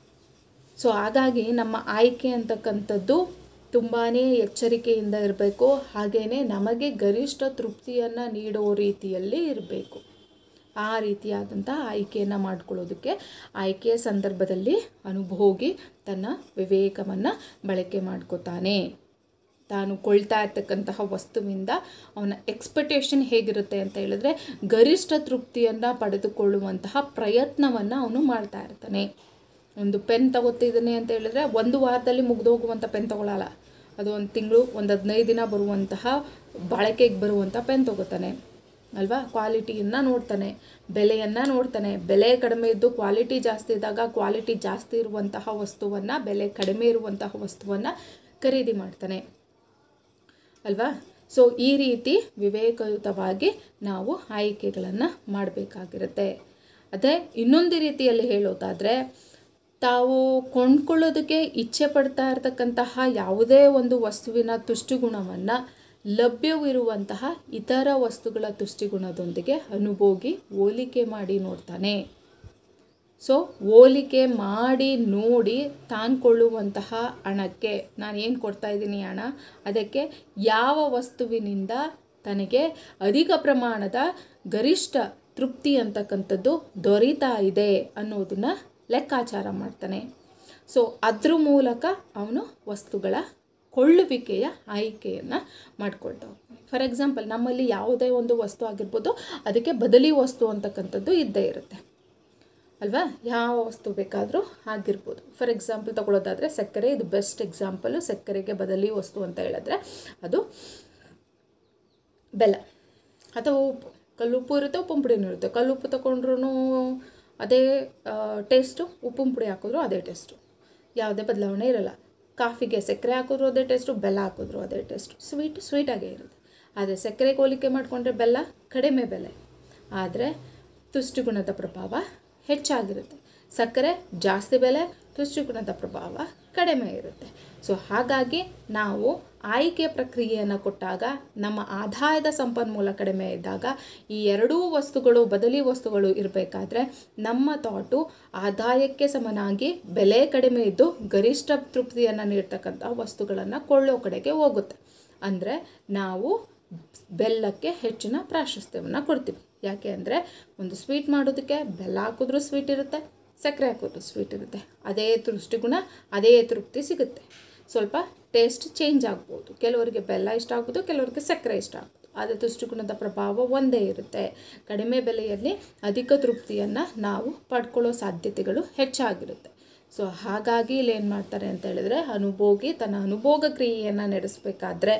ಸೊ ಹಾಗಾಗಿ ನಮ್ಮ ಆಯ್ಕೆ ಅಂತಕ್ಕಂಥದ್ದು ತುಂಬಾ ಎಚ್ಚರಿಕೆಯಿಂದ ಇರಬೇಕು. ಹಾಗೆಯೇ ನಮಗೆ ಗರಿಷ್ಠ ತೃಪ್ತಿಯನ್ನು ನೀಡೋ ರೀತಿಯಲ್ಲಿ ಇರಬೇಕು. ಆ ರೀತಿಯಾದಂಥ ಆಯ್ಕೆಯನ್ನು ಮಾಡ್ಕೊಳ್ಳೋದಕ್ಕೆ ಆಯ್ಕೆಯ ಸಂದರ್ಭದಲ್ಲಿ ಅನುಭೋಗಿ ತನ್ನ ವಿವೇಕವನ್ನು ಬಳಕೆ ಮಾಡ್ಕೋತಾನೆ. ತಾನು ಕೊಳ್ತಾ ಇರ್ತಕ್ಕಂತಹ ವಸ್ತುವಿಂದ ಅವನ ಎಕ್ಸ್ಪೆಕ್ಟೇಷನ್ ಹೇಗಿರುತ್ತೆ ಅಂತ ಹೇಳಿದ್ರೆ, ಗರಿಷ್ಠ ತೃಪ್ತಿಯನ್ನು ಪಡೆದುಕೊಳ್ಳುವಂತಹ ಪ್ರಯತ್ನವನ್ನು ಅವನು ಮಾಡ್ತಾ ಇರ್ತಾನೆ. ಒಂದು ಪೆನ್ ತಗೋತಿದ್ದಾನೆ ಅಂತ ಹೇಳಿದ್ರೆ ಒಂದು ವಾರದಲ್ಲಿ ಮುಗಿದೋಗುವಂಥ ಪೆನ್ ತೊಗೊಳ್ಳಲ್ಲ. ಅದು ಒಂದು ತಿಂಗಳು ಒಂದು ಹದಿನೈದು ದಿನ ಬರುವಂತಹ ಬಳಕೆಗೆ ಬರುವಂಥ ಪೆನ್ ತೊಗೋತಾನೆ ಅಲ್ವಾ. ಕ್ವಾಲಿಟಿಯನ್ನು ನೋಡ್ತಾನೆ, ಬೆಲೆಯನ್ನು ನೋಡ್ತಾನೆ. ಬೆಲೆ ಕಡಿಮೆ ಇದ್ದು ಕ್ವಾಲಿಟಿ ಜಾಸ್ತಿ ಇದ್ದಾಗ ಕ್ವಾಲಿಟಿ ಜಾಸ್ತಿ ಇರುವಂತಹ ವಸ್ತುವನ್ನು, ಬೆಲೆ ಕಡಿಮೆ ಇರುವಂತಹ ವಸ್ತುವನ್ನು ಖರೀದಿ ಮಾಡ್ತಾನೆ ಅಲ್ವಾ. ಸೊ ಈ ರೀತಿ ವಿವೇಕಯುತವಾಗಿ ನಾವು ಆಯ್ಕೆಗಳನ್ನು ಮಾಡಬೇಕಾಗಿರುತ್ತೆ. ಅದೇ ಇನ್ನೊಂದು ರೀತಿಯಲ್ಲಿ ಹೇಳೋದಾದರೆ, ತಾವು ಕೊಂಡ್ಕೊಳ್ಳೋದಕ್ಕೆ ಇಚ್ಛೆ ಪಡ್ತಾ ಇರತಕ್ಕಂತಹ ಯಾವುದೇ ಒಂದು ವಸ್ತುವಿನ ತುಷ್ಟಿಗುಣವನ್ನು ಲಭ್ಯವಿರುವಂತಹ ಇತರ ವಸ್ತುಗಳ ತುಷ್ಟಿಗುಣದೊಂದಿಗೆ ಅನುಭೋಗಿ ಹೋಲಿಕೆ ಮಾಡಿ ನೋಡ್ತಾನೆ. ಸೊ ಹೋಲಿಕೆ ಮಾಡಿ ನೋಡಿ ತಾಂಕೊಳ್ಳುವಂತಹ ಹಣಕ್ಕೆ, ನಾನು ಏನು ಕೊಡ್ತಾ ಇದ್ದೀನಿ ಹಣ, ಅದಕ್ಕೆ ಯಾವ ವಸ್ತುವಿನಿಂದ ತನಗೆ ಅಧಿಕ ಪ್ರಮಾಣದ ಗರಿಷ್ಠ ತೃಪ್ತಿ ಅಂತಕ್ಕಂಥದ್ದು ದೊರೀತಾ ಇದೆ ಅನ್ನೋದನ್ನು ಲೆಕ್ಕಾಚಾರ ಮಾಡ್ತಾನೆ. ಸೊ ಅದ್ರ ಮೂಲಕ ಅವನು ವಸ್ತುಗಳ ಕೊಳ್ಳುವಿಕೆಯ ಆಯ್ಕೆಯನ್ನು ಮಾಡ್ಕೊಳ್ತಾ ಹೋಗ್ತಾನೆ. ಫಾರ್ ಎಕ್ಸಾಂಪಲ್, ನಮ್ಮಲ್ಲಿ ಯಾವುದೇ ಒಂದು ವಸ್ತು ಆಗಿರ್ಬೋದು, ಅದಕ್ಕೆ ಬದಲಿ ವಸ್ತು ಅಂತಕ್ಕಂಥದ್ದು ಇದ್ದೇ ಇರುತ್ತೆ ಅಲ್ವಾ. ಯಾವ ವಸ್ತು ಬೇಕಾದರೂ ಆಗಿರ್ಬೋದು. ಫಾರ್ ಎಕ್ಸಾಂಪಲ್ ತಗೊಳ್ಳೋದಾದರೆ ಸಕ್ಕರೆ, ಇದು ಬೆಸ್ಟ್ ಎಕ್ಸಾಂಪಲು. ಸಕ್ಕರೆಗೆ ಬದಲಿ ವಸ್ತು ಅಂತ ಹೇಳಿದ್ರೆ ಅದು ಬೆಲ್ಲ ಅಥವಾ ಉಪ್ಪು. ಕಲ್ಲುಪ್ಪು ಇರುತ್ತೆ, ಉಪ್ಪಿನ ಪುಡಿನೂ ಇರುತ್ತೆ. ಕಲ್ಲುಪ್ಪು ತಗೊಂಡ್ರೂ ಅದೇ ಟೇಸ್ಟು, ಉಪ್ಪಿನ ಪುಡಿ ಹಾಕಿದ್ರು ಅದೇ ಟೇಸ್ಟು, ಯಾವುದೇ ಬದಲಾವಣೆ ಇರಲ್ಲ. ಕಾಫಿಗೆ ಸಕ್ಕರೆ ಹಾಕಿದ್ರು ಅದೇ ಟೇಸ್ಟು, ಬೆಲ್ಲ ಹಾಕಿದ್ರು ಅದೇ ಟೇಸ್ಟು, ಸ್ವೀಟ್ ಸ್ವೀಟಾಗೇ ಇರುತ್ತೆ. ಆದರೆ ಸಕ್ಕರೆ ಹೋಲಿಕೆ ಮಾಡಿಕೊಂಡ್ರೆ ಬೆಲ್ಲ ಕಡಿಮೆ ಬೆಲೆ, ಆದರೆ ತುಷ್ಟಿಗುಣದ ಪ್ರಭಾವ ಹೆಚ್ಚಾಗಿರುತ್ತೆ. ಸಕ್ಕರೆ ಜಾಸ್ತಿ ಬೆಲೆ, ತುಷ್ಟಿಗುಣದ ಪ್ರಭಾವ ಕಡಿಮೆ ಇರುತ್ತೆ. ಸೊ ಹಾಗಾಗಿ ನಾವು ಆಯ್ಕೆ ಪ್ರಕ್ರಿಯೆಯನ್ನು ಕೊಟ್ಟಾಗ ನಮ್ಮ ಆದಾಯದ ಸಂಪನ್ಮೂಲ ಕಡಿಮೆ ಇದ್ದಾಗ ಈ ಎರಡೂ ವಸ್ತುಗಳು ಬದಲಿ ವಸ್ತುಗಳು ಇರಬೇಕಾದ್ರೆ ನಮ್ಮ ಥಾಟು ಆದಾಯಕ್ಕೆ ಸಮನಾಗಿ ಬೆಲೆ ಕಡಿಮೆ ಇದ್ದು ಗರಿಷ್ಠ ತೃಪ್ತಿಯನ್ನು ನೀಡ್ತಕ್ಕಂಥ ವಸ್ತುಗಳನ್ನು ಕೊಳ್ಳೋ ಕಡೆಗೆ ಹೋಗುತ್ತೆ. ಅಂದರೆ ನಾವು ಬೆಲ್ಲಕ್ಕೆ ಹೆಚ್ಚಿನ ಪ್ರಾಶಸ್ತ್ಯವನ್ನು ಕೊಡ್ತೀವಿ. ಯಾಕೆ ಅಂದರೆ ಒಂದು ಸ್ವೀಟ್ ಮಾಡೋದಕ್ಕೆ ಬೆಲ್ಲ ಹಾಕಿದ್ರೂ ಸ್ವೀಟ್ ಇರುತ್ತೆ, ಸಕ್ಕರೆ ಹಾಕಿದ್ರೂ ಸ್ವೀಟ್ ಇರುತ್ತೆ. ಅದೇ ದೃಷ್ಟಿಗುಣ, ಅದೇ ತೃಪ್ತಿ ಸಿಗುತ್ತೆ. ಸ್ವಲ್ಪ ಟೇಸ್ಟ್ ಚೇಂಜ್ ಆಗ್ಬೋದು. ಕೆಲವರಿಗೆ ಬೆಲ್ಲ ಇಷ್ಟ ಆಗ್ಬೋದು, ಕೆಲವರಿಗೆ ಸಕ್ಕರೆ ಇಷ್ಟ ಆಗ್ಬೋದು. ಆದರೆ ದೃಷ್ಟಿಗುಣದ ಪ್ರಭಾವ ಒಂದೇ ಇರುತ್ತೆ. ಕಡಿಮೆ ಬೆಲೆಯಲ್ಲಿ ಅಧಿಕ ತೃಪ್ತಿಯನ್ನು ನಾವು ಪಡ್ಕೊಳ್ಳೋ ಸಾಧ್ಯತೆಗಳು ಹೆಚ್ಚಾಗಿರುತ್ತೆ. ಸೊ ಹಾಗಾಗಿ ಇಲ್ಲಿ ಏನು ಮಾಡ್ತಾರೆ ಅಂತ ಹೇಳಿದ್ರೆ, ಅನುಭೋಗಿ ತನ್ನ ಅನುಭೋಗ ಕ್ರಿಯೆಯನ್ನು ನಡೆಸಬೇಕಾದ್ರೆ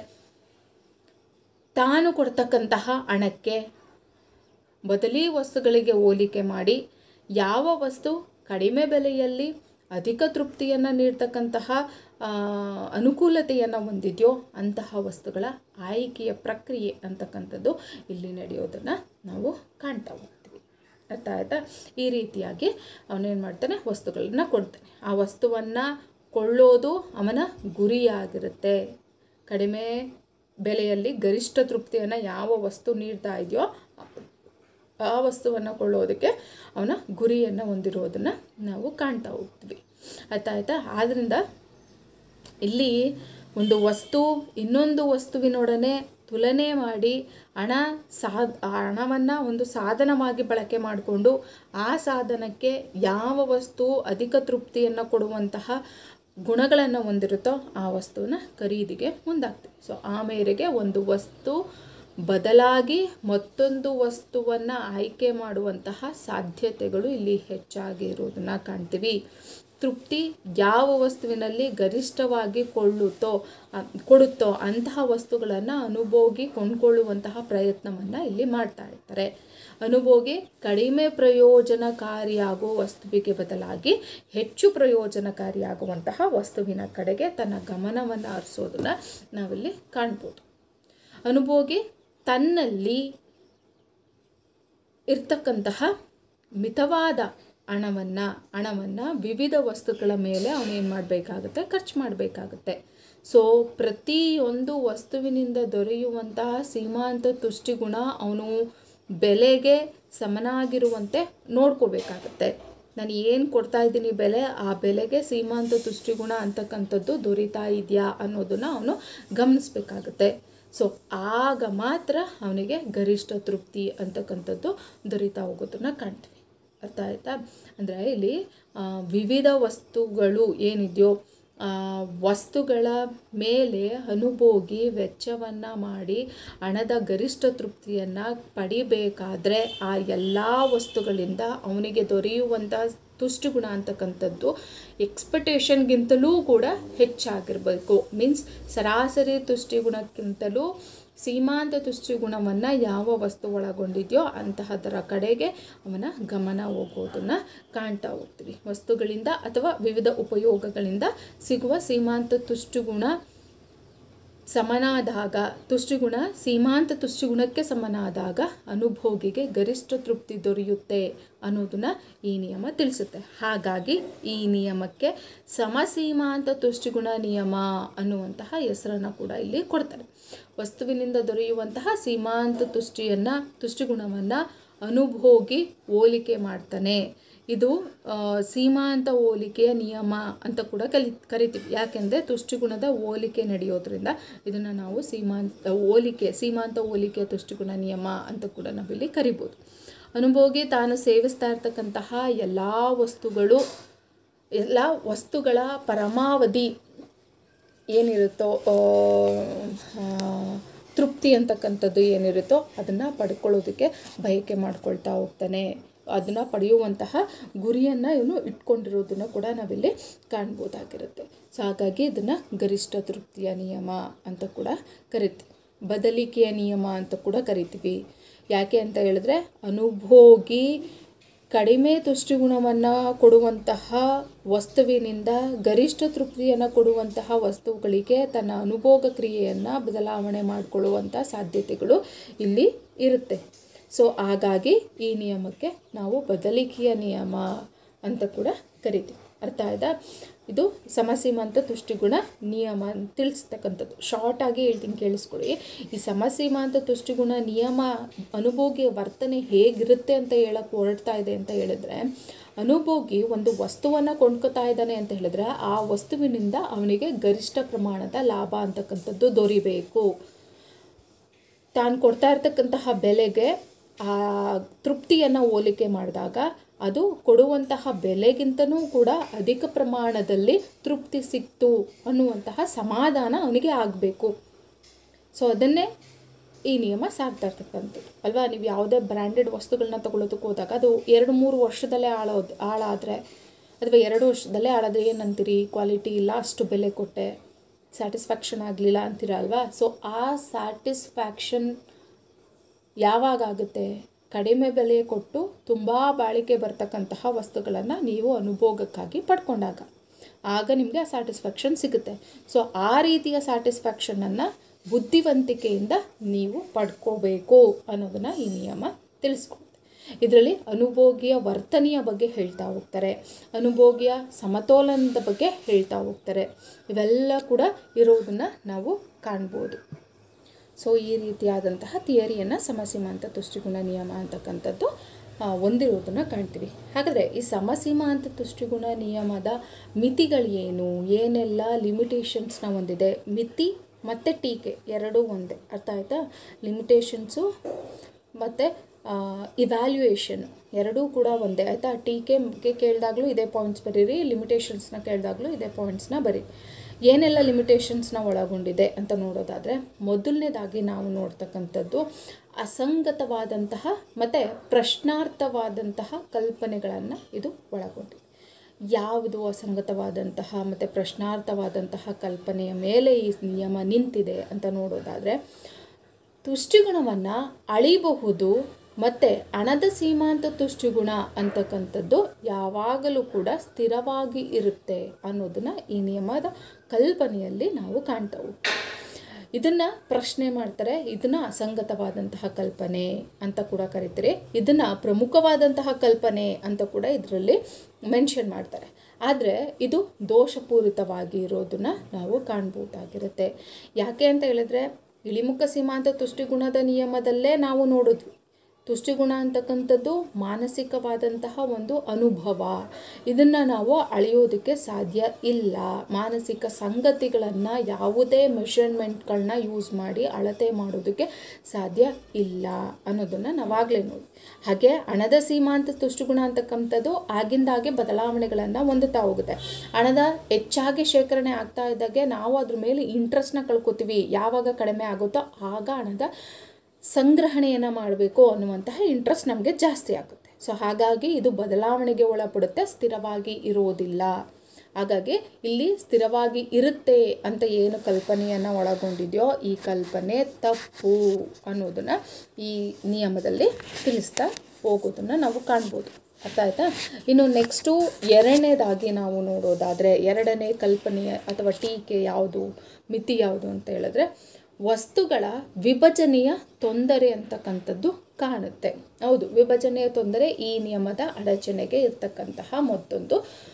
ತಾನು ಕೊಡ್ತಕ್ಕಂತಹ ಹಣಕ್ಕೆ ಬದಲಿ ವಸ್ತುಗಳಿಗೆ ಹೋಲಿಕೆ ಮಾಡಿ ಯಾವ ವಸ್ತು ಕಡಿಮೆ ಬೆಲೆಯಲ್ಲಿ ಅಧಿಕ ತೃಪ್ತಿಯನ್ನು ನೀಡ್ತಕ್ಕಂತಹ ಅನುಕೂಲತೆಯನ್ನು ಹೊಂದಿದೆಯೋ ಅಂತಹ ವಸ್ತುಗಳ ಆಯ್ಕೆಯ ಪ್ರಕ್ರಿಯೆ ಅಂತಕ್ಕಂಥದ್ದು ಇಲ್ಲಿ ನಡೆಯೋದನ್ನು ನಾವು ಕಾಣ್ತಾ ಹೋಗ್ತೀವಿ. ಅರ್ಥ ಆಯ್ತಾ? ಈ ರೀತಿಯಾಗಿ ಅವನೇನು ಮಾಡ್ತಾನೆ, ವಸ್ತುಗಳನ್ನ ಕೊಡ್ತಾನೆ. ಆ ವಸ್ತುವನ್ನು ಕೊಳ್ಳೋದು ಅವನ ಗುರಿಯಾಗಿರುತ್ತೆ. ಕಡಿಮೆ ಬೆಲೆಯಲ್ಲಿ ಗರಿಷ್ಠ ತೃಪ್ತಿಯನ್ನು ಯಾವ ವಸ್ತು ನೀಡ್ತಾ ಇದೆಯೋ ಆ ವಸ್ತುವನ್ನು ಕೊಳ್ಳೋದಕ್ಕೆ ಅವನ ಗುರಿಯನ್ನು ಹೊಂದಿರೋದನ್ನು ನಾವು ಕಾಣ್ತಾ ಹೋಗ್ತೀವಿ. ಆಯ್ತಾ ಆಯಿತಾ ಆದ್ದರಿಂದ ಇಲ್ಲಿ ಒಂದು ವಸ್ತು ಇನ್ನೊಂದು ವಸ್ತುವಿನೊಡನೆ ತುಲನೆ ಮಾಡಿ ಹಣ ಸಾಧ ಹಣವನ್ನು ಒಂದು ಸಾಧನವಾಗಿ ಬಳಕೆ ಮಾಡಿಕೊಂಡು ಆ ಸಾಧನಕ್ಕೆ ಯಾವ ವಸ್ತು ಅಧಿಕ ತೃಪ್ತಿಯನ್ನು ಕೊಡುವಂತಹ ಗುಣಗಳನ್ನು ಹೊಂದಿರುತ್ತೋ ಆ ವಸ್ತುವನ್ನ ಖರೀದಿಗೆ ಮುಂದಾಗ್ತೀವಿ. ಸೊ ಆ ಮೇರೆಗೆ ಒಂದು ವಸ್ತು ಬದಲಾಗಿ ಮತ್ತೊಂದು ವಸ್ತುವನ್ನು ಆಯ್ಕೆ ಮಾಡುವಂತಹ ಸಾಧ್ಯತೆಗಳು ಇಲ್ಲಿ ಹೆಚ್ಚಾಗಿ ಇರೋದನ್ನು ಕಾಣ್ತೀವಿ. ತೃಪ್ತಿ ಯಾವ ವಸ್ತುವಿನಲ್ಲಿ ಗರಿಷ್ಠವಾಗಿ ಕೊಳ್ಳುತ್ತೋ ಕೊಡುತ್ತೋ ಅಂತಹ ವಸ್ತುಗಳನ್ನು ಅನುಭೋಗಿ ಕೊಂಡ್ಕೊಳ್ಳುವಂತಹ ಪ್ರಯತ್ನವನ್ನು ಇಲ್ಲಿ ಮಾಡ್ತಾ ಇರ್ತಾರೆ. ಅನುಭೋಗಿ ಕಡಿಮೆ ಪ್ರಯೋಜನಕಾರಿಯಾಗುವ ವಸ್ತುವಿಗೆ ಬದಲಾಗಿ ಹೆಚ್ಚು ಪ್ರಯೋಜನಕಾರಿಯಾಗುವಂತಹ ವಸ್ತುವಿನ ಕಡೆಗೆ ತನ್ನ ಗಮನವನ್ನು ಹರಿಸೋದನ್ನು ನಾವಿಲ್ಲಿ ಕಾಣ್ಬೋದು. ಅನುಭೋಗಿ ತನ್ನಲ್ಲಿ ಇರ್ತಕ್ಕಂತಹ ಮಿತವಾದ ಹಣವನ್ನು ಹಣವನ್ನು ವಿವಿಧ ವಸ್ತುಗಳ ಮೇಲೆ ಅವನೇನು ಮಾಡಬೇಕಾಗುತ್ತೆ, ಖರ್ಚು ಮಾಡಬೇಕಾಗುತ್ತೆ. ಸೊ ಪ್ರತಿಯೊಂದು ವಸ್ತುವಿನಿಂದ ದೊರೆಯುವಂತಹ ಸೀಮಾಂತ ತುಷ್ಟಿಗುಣ ಅವನು ಬೆಲೆಗೆ ಸಮನಾಗಿರುವಂತೆ ನೋಡ್ಕೋಬೇಕಾಗತ್ತೆ. ನಾನು ಏನು ಕೊಡ್ತಾ ಇದ್ದೀನಿ ಬೆಲೆ, ಆ ಬೆಲೆಗೆ ಸೀಮಾಂತ ತುಷ್ಟಿಗುಣ ಅಂತಕ್ಕಂಥದ್ದು ದೊರೀತಾ ಇದೆಯಾ ಅನ್ನೋದನ್ನು ಅವನು ಗಮನಿಸಬೇಕಾಗುತ್ತೆ. ಸೊ ಆಗ ಮಾತ್ರ ಅವನಿಗೆ ಗರಿಷ್ಠ ತೃಪ್ತಿ ಅಂತಕ್ಕಂಥದ್ದು ದೊರೀತಾ ಹೋಗೋದನ್ನು ಕಾಣ್ತೀವಿ. ಅರ್ಥ ಆಯ್ತಾ? ಅಂದರೆ ಇಲ್ಲಿ ವಿವಿಧ ವಸ್ತುಗಳು ಏನಿದೆಯೋ ವಸ್ತುಗಳ ಮೇಲೆ ಅನುಭೋಗಿ ವೆಚ್ಚವನ್ನು ಮಾಡಿ ಹಣದ ಗರಿಷ್ಠ ತೃಪ್ತಿಯನ್ನು ಪಡಿಬೇಕಾದ್ರೆ ಆ ಎಲ್ಲ ವಸ್ತುಗಳಿಂದ ಅವನಿಗೆ ದೊರೆಯುವಂಥ ತುಷ್ಟಿಗುಣ ಅಂತಕ್ಕಂಥದ್ದು ಎಕ್ಸ್ಪೆಕ್ಟೇಷನ್ಗಿಂತಲೂ ಕೂಡ ಹೆಚ್ಚಾಗಿರಬೇಕು. ಮೀನ್ಸ್ ಸರಾಸರಿ ತುಷ್ಟಿಗುಣಕ್ಕಿಂತಲೂ ಸೀಮಾಂತ ತುಷ್ಟಿಗುಣವನ್ನು ಯಾವ ವಸ್ತು ಒಳಗೊಂಡಿದೆಯೋ ಅಂತಹದರ ಕಡೆಗೆ ಅವನ ಗಮನ ಹೋಗೋದನ್ನು ಕಾಣ್ತಾ ಹೋಗ್ತೀವಿ. ವಸ್ತುಗಳಿಂದ ಅಥವಾ ವಿವಿಧ ಉಪಯೋಗಗಳಿಂದ ಸಿಗುವ ಸೀಮಾಂತ ತುಷ್ಟಿಗುಣ ಸಮನಾದಾಗ ತುಷ್ಟಿಗುಣ ಸೀಮಾಂತ ತುಷ್ಟಿಗುಣಕ್ಕೆ ಸಮನಾದಾಗ ಅನುಭೋಗಿಗೆ ಗರಿಷ್ಠ ತೃಪ್ತಿ ದೊರೆಯುತ್ತೆ ಅನ್ನೋದನ್ನು ಈ ನಿಯಮ ತಿಳಿಸುತ್ತೆ. ಹಾಗಾಗಿ ಈ ನಿಯಮಕ್ಕೆ ಸಮಸೀಮಾಂತ ತುಷ್ಟಿಗುಣ ನಿಯಮ ಅನ್ನುವಂತಹ ಹೆಸರನ್ನು ಕೂಡ ಇಲ್ಲಿ ಕೊಡ್ತಾರೆ. ವಸ್ತುವಿನಿಂದ ದೊರೆಯುವಂತಹ ಸೀಮಾಂತ ತುಷ್ಟಿಯನ್ನು ತುಷ್ಟಿಗುಣವನ್ನು ಅನುಭೋಗಿ ಹೋಲಿಕೆ ಮಾಡ್ತಾನೆ. ಇದು ಸೀಮಾಂತ ಹೋಲಿಕೆಯ ನಿಯಮ ಅಂತ ಕೂಡ ಕಲಿ ಕರಿತೀವಿ. ಯಾಕೆಂದರೆ ತುಷ್ಟಿಗುಣದ ಹೋಲಿಕೆ ನಡೆಯೋದ್ರಿಂದ ಇದನ್ನು ನಾವು ಸೀಮಾಂತ ಹೋಲಿಕೆ ಸೀಮಾಂತ ಹೋಲಿಕೆಯ ತುಷ್ಟಿಗುಣ ನಿಯಮ ಅಂತ ಕೂಡ ನಾವಿಲ್ಲಿ ಕರಿಬೋದು. ಅನುಭೋಗಿ ತಾನು ಸೇವಿಸ್ತಾ ಇರ್ತಕ್ಕಂತಹ ಎಲ್ಲ ವಸ್ತುಗಳು ಎಲ್ಲ ವಸ್ತುಗಳ ಪರಮಾವಧಿ ಏನಿರುತ್ತೋ ತೃಪ್ತಿ ಅಂತಕ್ಕಂಥದ್ದು ಏನಿರುತ್ತೋ ಅದನ್ನು ಪಡ್ಕೊಳ್ಳೋದಕ್ಕೆ ಬಯಕೆ ಮಾಡ್ಕೊಳ್ತಾ ಹೋಗ್ತಾನೆ. ಅದನ್ನು ಪಡೆಯುವಂತಹ ಗುರಿಯನ್ನು ಇವನು ಇಟ್ಕೊಂಡಿರೋದನ್ನು ಕೂಡ ನಾವಿಲ್ಲಿ ಕಾಣ್ಬೋದಾಗಿರುತ್ತೆ. ಸೊ ಹಾಗಾಗಿ ಇದನ್ನು ಗರಿಷ್ಠ ತೃಪ್ತಿಯ ನಿಯಮ ಅಂತ ಕೂಡ ಕರಿತೀವಿ, ಬದಲಿಕೆಯ ನಿಯಮ ಅಂತ ಕೂಡ ಕರಿತೀವಿ. ಯಾಕೆ ಅಂತ ಹೇಳಿದ್ರೆ ಅನುಭೋಗಿ ಕಡಿಮೆ ತುಷ್ಟಿಗುಣವನ್ನು ಕೊಡುವಂತಹ ವಸ್ತುವಿನಿಂದ ಗರಿಷ್ಠ ತೃಪ್ತಿಯನ್ನು ಕೊಡುವಂತಹ ವಸ್ತುಗಳಿಗೆ ತನ್ನ ಅನುಭೋಗ ಕ್ರಿಯೆಯನ್ನು ಬದಲಾವಣೆ ಮಾಡಿಕೊಳ್ಳುವಂಥ ಸಾಧ್ಯತೆಗಳು ಇಲ್ಲಿ ಇರುತ್ತೆ. ಸೊ ಹಾಗಾಗಿ ಈ ನಿಯಮಕ್ಕೆ ನಾವು ಬದಲಿಕೆಯ ನಿಯಮ ಅಂತ ಕೂಡ ಕರಿತೀವಿ. ಅರ್ಥ ಆಯ್ತಾ? ಇದು ಸಮಸೀಮಾಂತ ತುಷ್ಟಿಗುಣ ನಿಯಮ ಅಂತ ತಿಳಿಸ್ತಕ್ಕಂಥದ್ದು. ಶಾರ್ಟಾಗಿ ಹೇಳ್ತೀನಿ, ಕೇಳಿಸ್ಕೊಳ್ಳಿ. ಈ ಸಮಸೀಮಾಂತ ತುಷ್ಟಿಗುಣ ನಿಯಮ ಅನುಭೋಗಿಯ ವರ್ತನೆ ಹೇಗಿರುತ್ತೆ ಅಂತ ಹೇಳಕ್ಕೆ ಹೊರಡ್ತಾ ಇದೆ ಅಂತ ಹೇಳಿದ್ರೆ, ಅನುಭೋಗಿ ಒಂದು ವಸ್ತುವನ್ನು ಕೊಂಡ್ಕೊತಾ ಇದ್ದಾನೆ ಅಂತ ಹೇಳಿದ್ರೆ ಆ ವಸ್ತುವಿನಿಂದ ಅವನಿಗೆ ಗರಿಷ್ಠ ಪ್ರಮಾಣದ ಲಾಭ ಅಂತಕ್ಕಂಥದ್ದು ದೊರಿಬೇಕು. ತಾನು ಕೊಡ್ತಾ ಇರ್ತಕ್ಕಂತಹ ಬೆಲೆಗೆ ಆ ತೃಪ್ತಿಯನ್ನು ಹೋಲಿಕೆ ಮಾಡಿದಾಗ ಅದು ಕೊಡುವಂತಹ ಬೆಲೆಗಿಂತನೂ ಕೂಡ ಅಧಿಕ ಪ್ರಮಾಣದಲ್ಲಿ ತೃಪ್ತಿ ಸಿಕ್ತು ಅನ್ನುವಂತಹ ಸಮಾಧಾನ ಅವನಿಗೆ ಆಗಬೇಕು. ಸೊ ಅದನ್ನೇ ಈ ನಿಯಮ ಸಾಗ್ತಾ ಇರ್ತಕ್ಕಂಥದ್ದು ಅಲ್ವಾ. ನೀವು ಯಾವುದೇ ಬ್ರ್ಯಾಂಡೆಡ್ ವಸ್ತುಗಳನ್ನ ತೊಗೊಳೋದಕ್ಕೆ ಹೋದಾಗ ಅದು ಎರಡು ಮೂರು ವರ್ಷದಲ್ಲೇ ಹಾಳೋದು ಹಾಳಾದರೆ ಅಥವಾ ಎರಡು ವರ್ಷದಲ್ಲೇ ಹಾಳಾದರೆ ಏನಂತೀರಿ? ಕ್ವಾಲಿಟಿ ಇಲ್ಲ, ಅಷ್ಟು ಬೆಲೆ ಕೊಟ್ಟೆ, ಸ್ಯಾಟಿಸ್ಫ್ಯಾಕ್ಷನ್ ಆಗಲಿಲ್ಲ ಅಂತೀರ ಅಲ್ವಾ. ಸೊ ಆ ಸ್ಯಾಟಿಸ್ಫ್ಯಾಕ್ಷನ್ ಯಾವಾಗ ಆಗುತ್ತೆ? ಕಡಿಮೆ ಬೆಲೆ ಕೊಟ್ಟು ತುಂಬ ಬಾಳಿಕೆ ಬರ್ತಕ್ಕಂತಹ ವಸ್ತುಗಳನ್ನು ನೀವು ಅನುಭೋಗಕ್ಕಾಗಿ ಪಡ್ಕೊಂಡಾಗ ಆಗ ನಿಮಗೆ ಆ ಸ್ಯಾಟಿಸ್ಫ್ಯಾಕ್ಷನ್ ಸಿಗುತ್ತೆ. ಸೊ ಆ ರೀತಿಯ ಸ್ಯಾಟಿಸ್ಫ್ಯಾಕ್ಷನನ್ನು ಬುದ್ಧಿವಂತಿಕೆಯಿಂದ ನೀವು ಪಡ್ಕೋಬೇಕು ಅನ್ನೋದನ್ನು ಈ ನಿಯಮ ತಿಳಿಸ್ಕೊಡುತ್ತೆ. ಇದರಲ್ಲಿ ಅನುಭೋಗಿಯ ವರ್ತನೆಯ ಬಗ್ಗೆ ಹೇಳ್ತಾ ಹೋಗ್ತಾರೆ, ಅನುಭೋಗಿಯ ಸಮತೋಲನದ ಬಗ್ಗೆ ಹೇಳ್ತಾ ಹೋಗ್ತಾರೆ. ಇವೆಲ್ಲ ಕೂಡ ಇರೋದನ್ನು ನಾವು ಕಾಣ್ಬೋದು. ಸೊ ಈ ರೀತಿಯಾದಂತಹ ಥಿಯರಿಯನ್ನು ಸಮಸೀಮಾಂತ ತುಷ್ಟಿಗುಣ ನಿಯಮ ಅಂತಕ್ಕಂಥದ್ದು ಹೊಂದಿರೋದನ್ನು ಕಾಣ್ತೀವಿ. ಹಾಗಾದರೆ ಈ ಸಮಸೀಮಾಂತ ತುಷ್ಟಿಗುಣ ನಿಯಮದ ಮಿತಿಗಳೇನು, ಏನೆಲ್ಲ ಲಿಮಿಟೇಷನ್ಸ್ನ ಹೊಂದಿದೆ? ಮಿತಿ ಮತ್ತು ಟೀಕೆ ಎರಡೂ ಒಂದೇ, ಅರ್ಥ ಆಯ್ತಾ? ಲಿಮಿಟೇಷನ್ಸು ಮತ್ತು ಇವ್ಯಾಲ್ಯೂಯೇಷನ್ ಎರಡೂ ಕೂಡ ಒಂದೇ, ಆಯಿತಾ? ಟೀಕೆ ಕೇಳಿದಾಗಲೂ ಇದೇ ಪಾಯಿಂಟ್ಸ್ ಬರೀರಿ, ಲಿಮಿಟೇಷನ್ಸ್ನ ಕೇಳಿದಾಗಲೂ ಇದೇ ಪಾಯಿಂಟ್ಸ್ನ ಬರೀ. ಏನೆಲ್ಲ ಲಿಮಿಟೇಷನ್ಸ್ನ ಒಳಗೊಂಡಿದೆ ಅಂತ ನೋಡೋದಾದರೆ, ಮೊದಲನೇದಾಗಿ ನಾವು ನೋಡ್ತಕ್ಕಂಥದ್ದು ಅಸಂಗತವಾದಂತಹ ಮತ್ತು ಪ್ರಶ್ನಾರ್ಥವಾದಂತಹ ಕಲ್ಪನೆಗಳನ್ನು ಇದು ಒಳಗೊಂಡಿದೆ. ಯಾವುದು ಅಸಂಗತವಾದಂತಹ ಮತ್ತು ಪ್ರಶ್ನಾರ್ಥವಾದಂತಹ ಕಲ್ಪನೆಯ ಮೇಲೆ ಈ ನಿಯಮ ನಿಂತಿದೆ ಅಂತ ನೋಡೋದಾದರೆ, ತುಷ್ಟಿಗುಣವನ್ನು ಅಳಿಬಹುದು ಮತ್ತು ಹಣದ ಸೀಮಾಂತ ತುಷ್ಟಿಗುಣ ಅಂತಕ್ಕಂಥದ್ದು ಯಾವಾಗಲೂ ಕೂಡ ಸ್ಥಿರವಾಗಿ ಇರುತ್ತೆ ಅನ್ನೋದನ್ನು ಈ ನಿಯಮದ ಕಲ್ಪನೆಯಲ್ಲಿ ನಾವು ಕಾಣ್ತಾ ಹೋಗ್ತೀವಿ. ಇದನ್ನು ಪ್ರಶ್ನೆ ಮಾಡ್ತಾರೆ, ಇದನ್ನು ಅಸಂಗತವಾದಂತಹ ಕಲ್ಪನೆ ಅಂತ ಕೂಡ ಕರೀತಾರೆ, ಇದನ್ನು ಪ್ರಮುಖವಾದಂತಹ ಕಲ್ಪನೆ ಅಂತ ಕೂಡ ಇದರಲ್ಲಿ ಮೆನ್ಷನ್ ಮಾಡ್ತಾರೆ. ಆದರೆ ಇದು ದೋಷಪೂರಿತವಾಗಿ ಇರೋದನ್ನು ನಾವು ಕಾಣ್ಬೋದಾಗಿರುತ್ತೆ. ಯಾಕೆ ಅಂತ ಹೇಳಿದ್ರೆ, ಇಳಿಮುಖ ಸೀಮಾಂತ ತುಷ್ಟಿಗುಣದ ನಿಯಮದಲ್ಲೇ ನಾವು ನೋಡಿದ್ವಿ, ತುಷ್ಟಿಗುಣ ಅಂತಕ್ಕಂಥದ್ದು ಮಾನಸಿಕವಾದಂತಹ ಒಂದು ಅನುಭವ. ಇದನ್ನು ನಾವು ಅಳೆಯೋದಕ್ಕೆ ಸಾಧ್ಯ ಇಲ್ಲ. ಮಾನಸಿಕ ಸಂಗತಿಗಳನ್ನು ಯಾವುದೇ ಮೆಷರ್ಮೆಂಟ್ಗಳನ್ನ ಯೂಸ್ ಮಾಡಿ ಅಳತೆ ಮಾಡೋದಕ್ಕೆ ಸಾಧ್ಯ ಇಲ್ಲ ಅನ್ನೋದನ್ನು ನಾವಾಗಲೇ ನೋಡಿ. ಹಾಗೆ ಹಣದ ಸೀಮಾಂತ ತುಷ್ಟಿಗುಣ ಅಂತಕ್ಕಂಥದ್ದು ಆಗಿಂದಾಗೆ ಬದಲಾವಣೆಗಳನ್ನು ಹೊಂದುತ್ತಾ ಹೋಗುತ್ತೆ. ಹಣದ ಹೆಚ್ಚಾಗಿ ಶೇಖರಣೆ ಆಗ್ತಾ ಇದ್ದಾಗೆ ನಾವು ಅದ್ರ ಮೇಲೆ ಇಂಟ್ರೆಸ್ಟ್ನ ಕಳ್ಕೊತೀವಿ. ಯಾವಾಗ ಕಡಿಮೆ ಆಗುತ್ತೋ ಆಗ ಹಣದ ಸಂಗ್ರಹಣೆಯನ್ನು ಮಾಡಬೇಕು ಅನ್ನುವಂತಹ ಇಂಟ್ರೆಸ್ಟ್ ನಮಗೆ ಜಾಸ್ತಿ ಆಗುತ್ತೆ. ಸೊ ಹಾಗಾಗಿ ಇದು ಬದಲಾವಣೆಗೆ ಒಳಪಡುತ್ತೆ, ಸ್ಥಿರವಾಗಿ ಇರೋದಿಲ್ಲ. ಹಾಗಾಗಿ ಇಲ್ಲಿ ಸ್ಥಿರವಾಗಿ ಇರುತ್ತೆ ಅಂತ ಏನು ಕಲ್ಪನೆಯನ್ನು ಒಳಗೊಂಡಿದೆಯೋ ಈ ಕಲ್ಪನೆ ತಪ್ಪು ಅನ್ನೋದನ್ನು ಈ ನಿಯಮದಲ್ಲಿ ತಿಳಿಸ್ತಾ ಹೋಗೋದನ್ನು ನಾವು ಕಾಣ್ಬೋದು. ಅರ್ಥ ಆಯ್ತಾ? ಇನ್ನು ನೆಕ್ಸ್ಟು ಎರಡನೇದಾಗಿ ನಾವು ನೋಡೋದಾದರೆ, ಎರಡನೇ ಕಲ್ಪನೆಯ ಅಥವಾ ಟೀಕೆ ಯಾವುದು, ಮಿತಿ ಯಾವುದು ಅಂತ ಹೇಳಿದ್ರೆ, ವಸ್ತುಗಳ ವಿಭಜನೆಯ ತೊಂದರೆ ಅಂತಕ್ಕಂಥದ್ದು ಕಾಣುತ್ತೆ. ಹೌದು, ವಿಭಜನೆಯ ತೊಂದರೆ ಈ ನಿಯಮದ ಅಡಚಣೆಗೆ ಇರ್ತಕ್ಕಂತಹ ಮತ್ತೊಂದು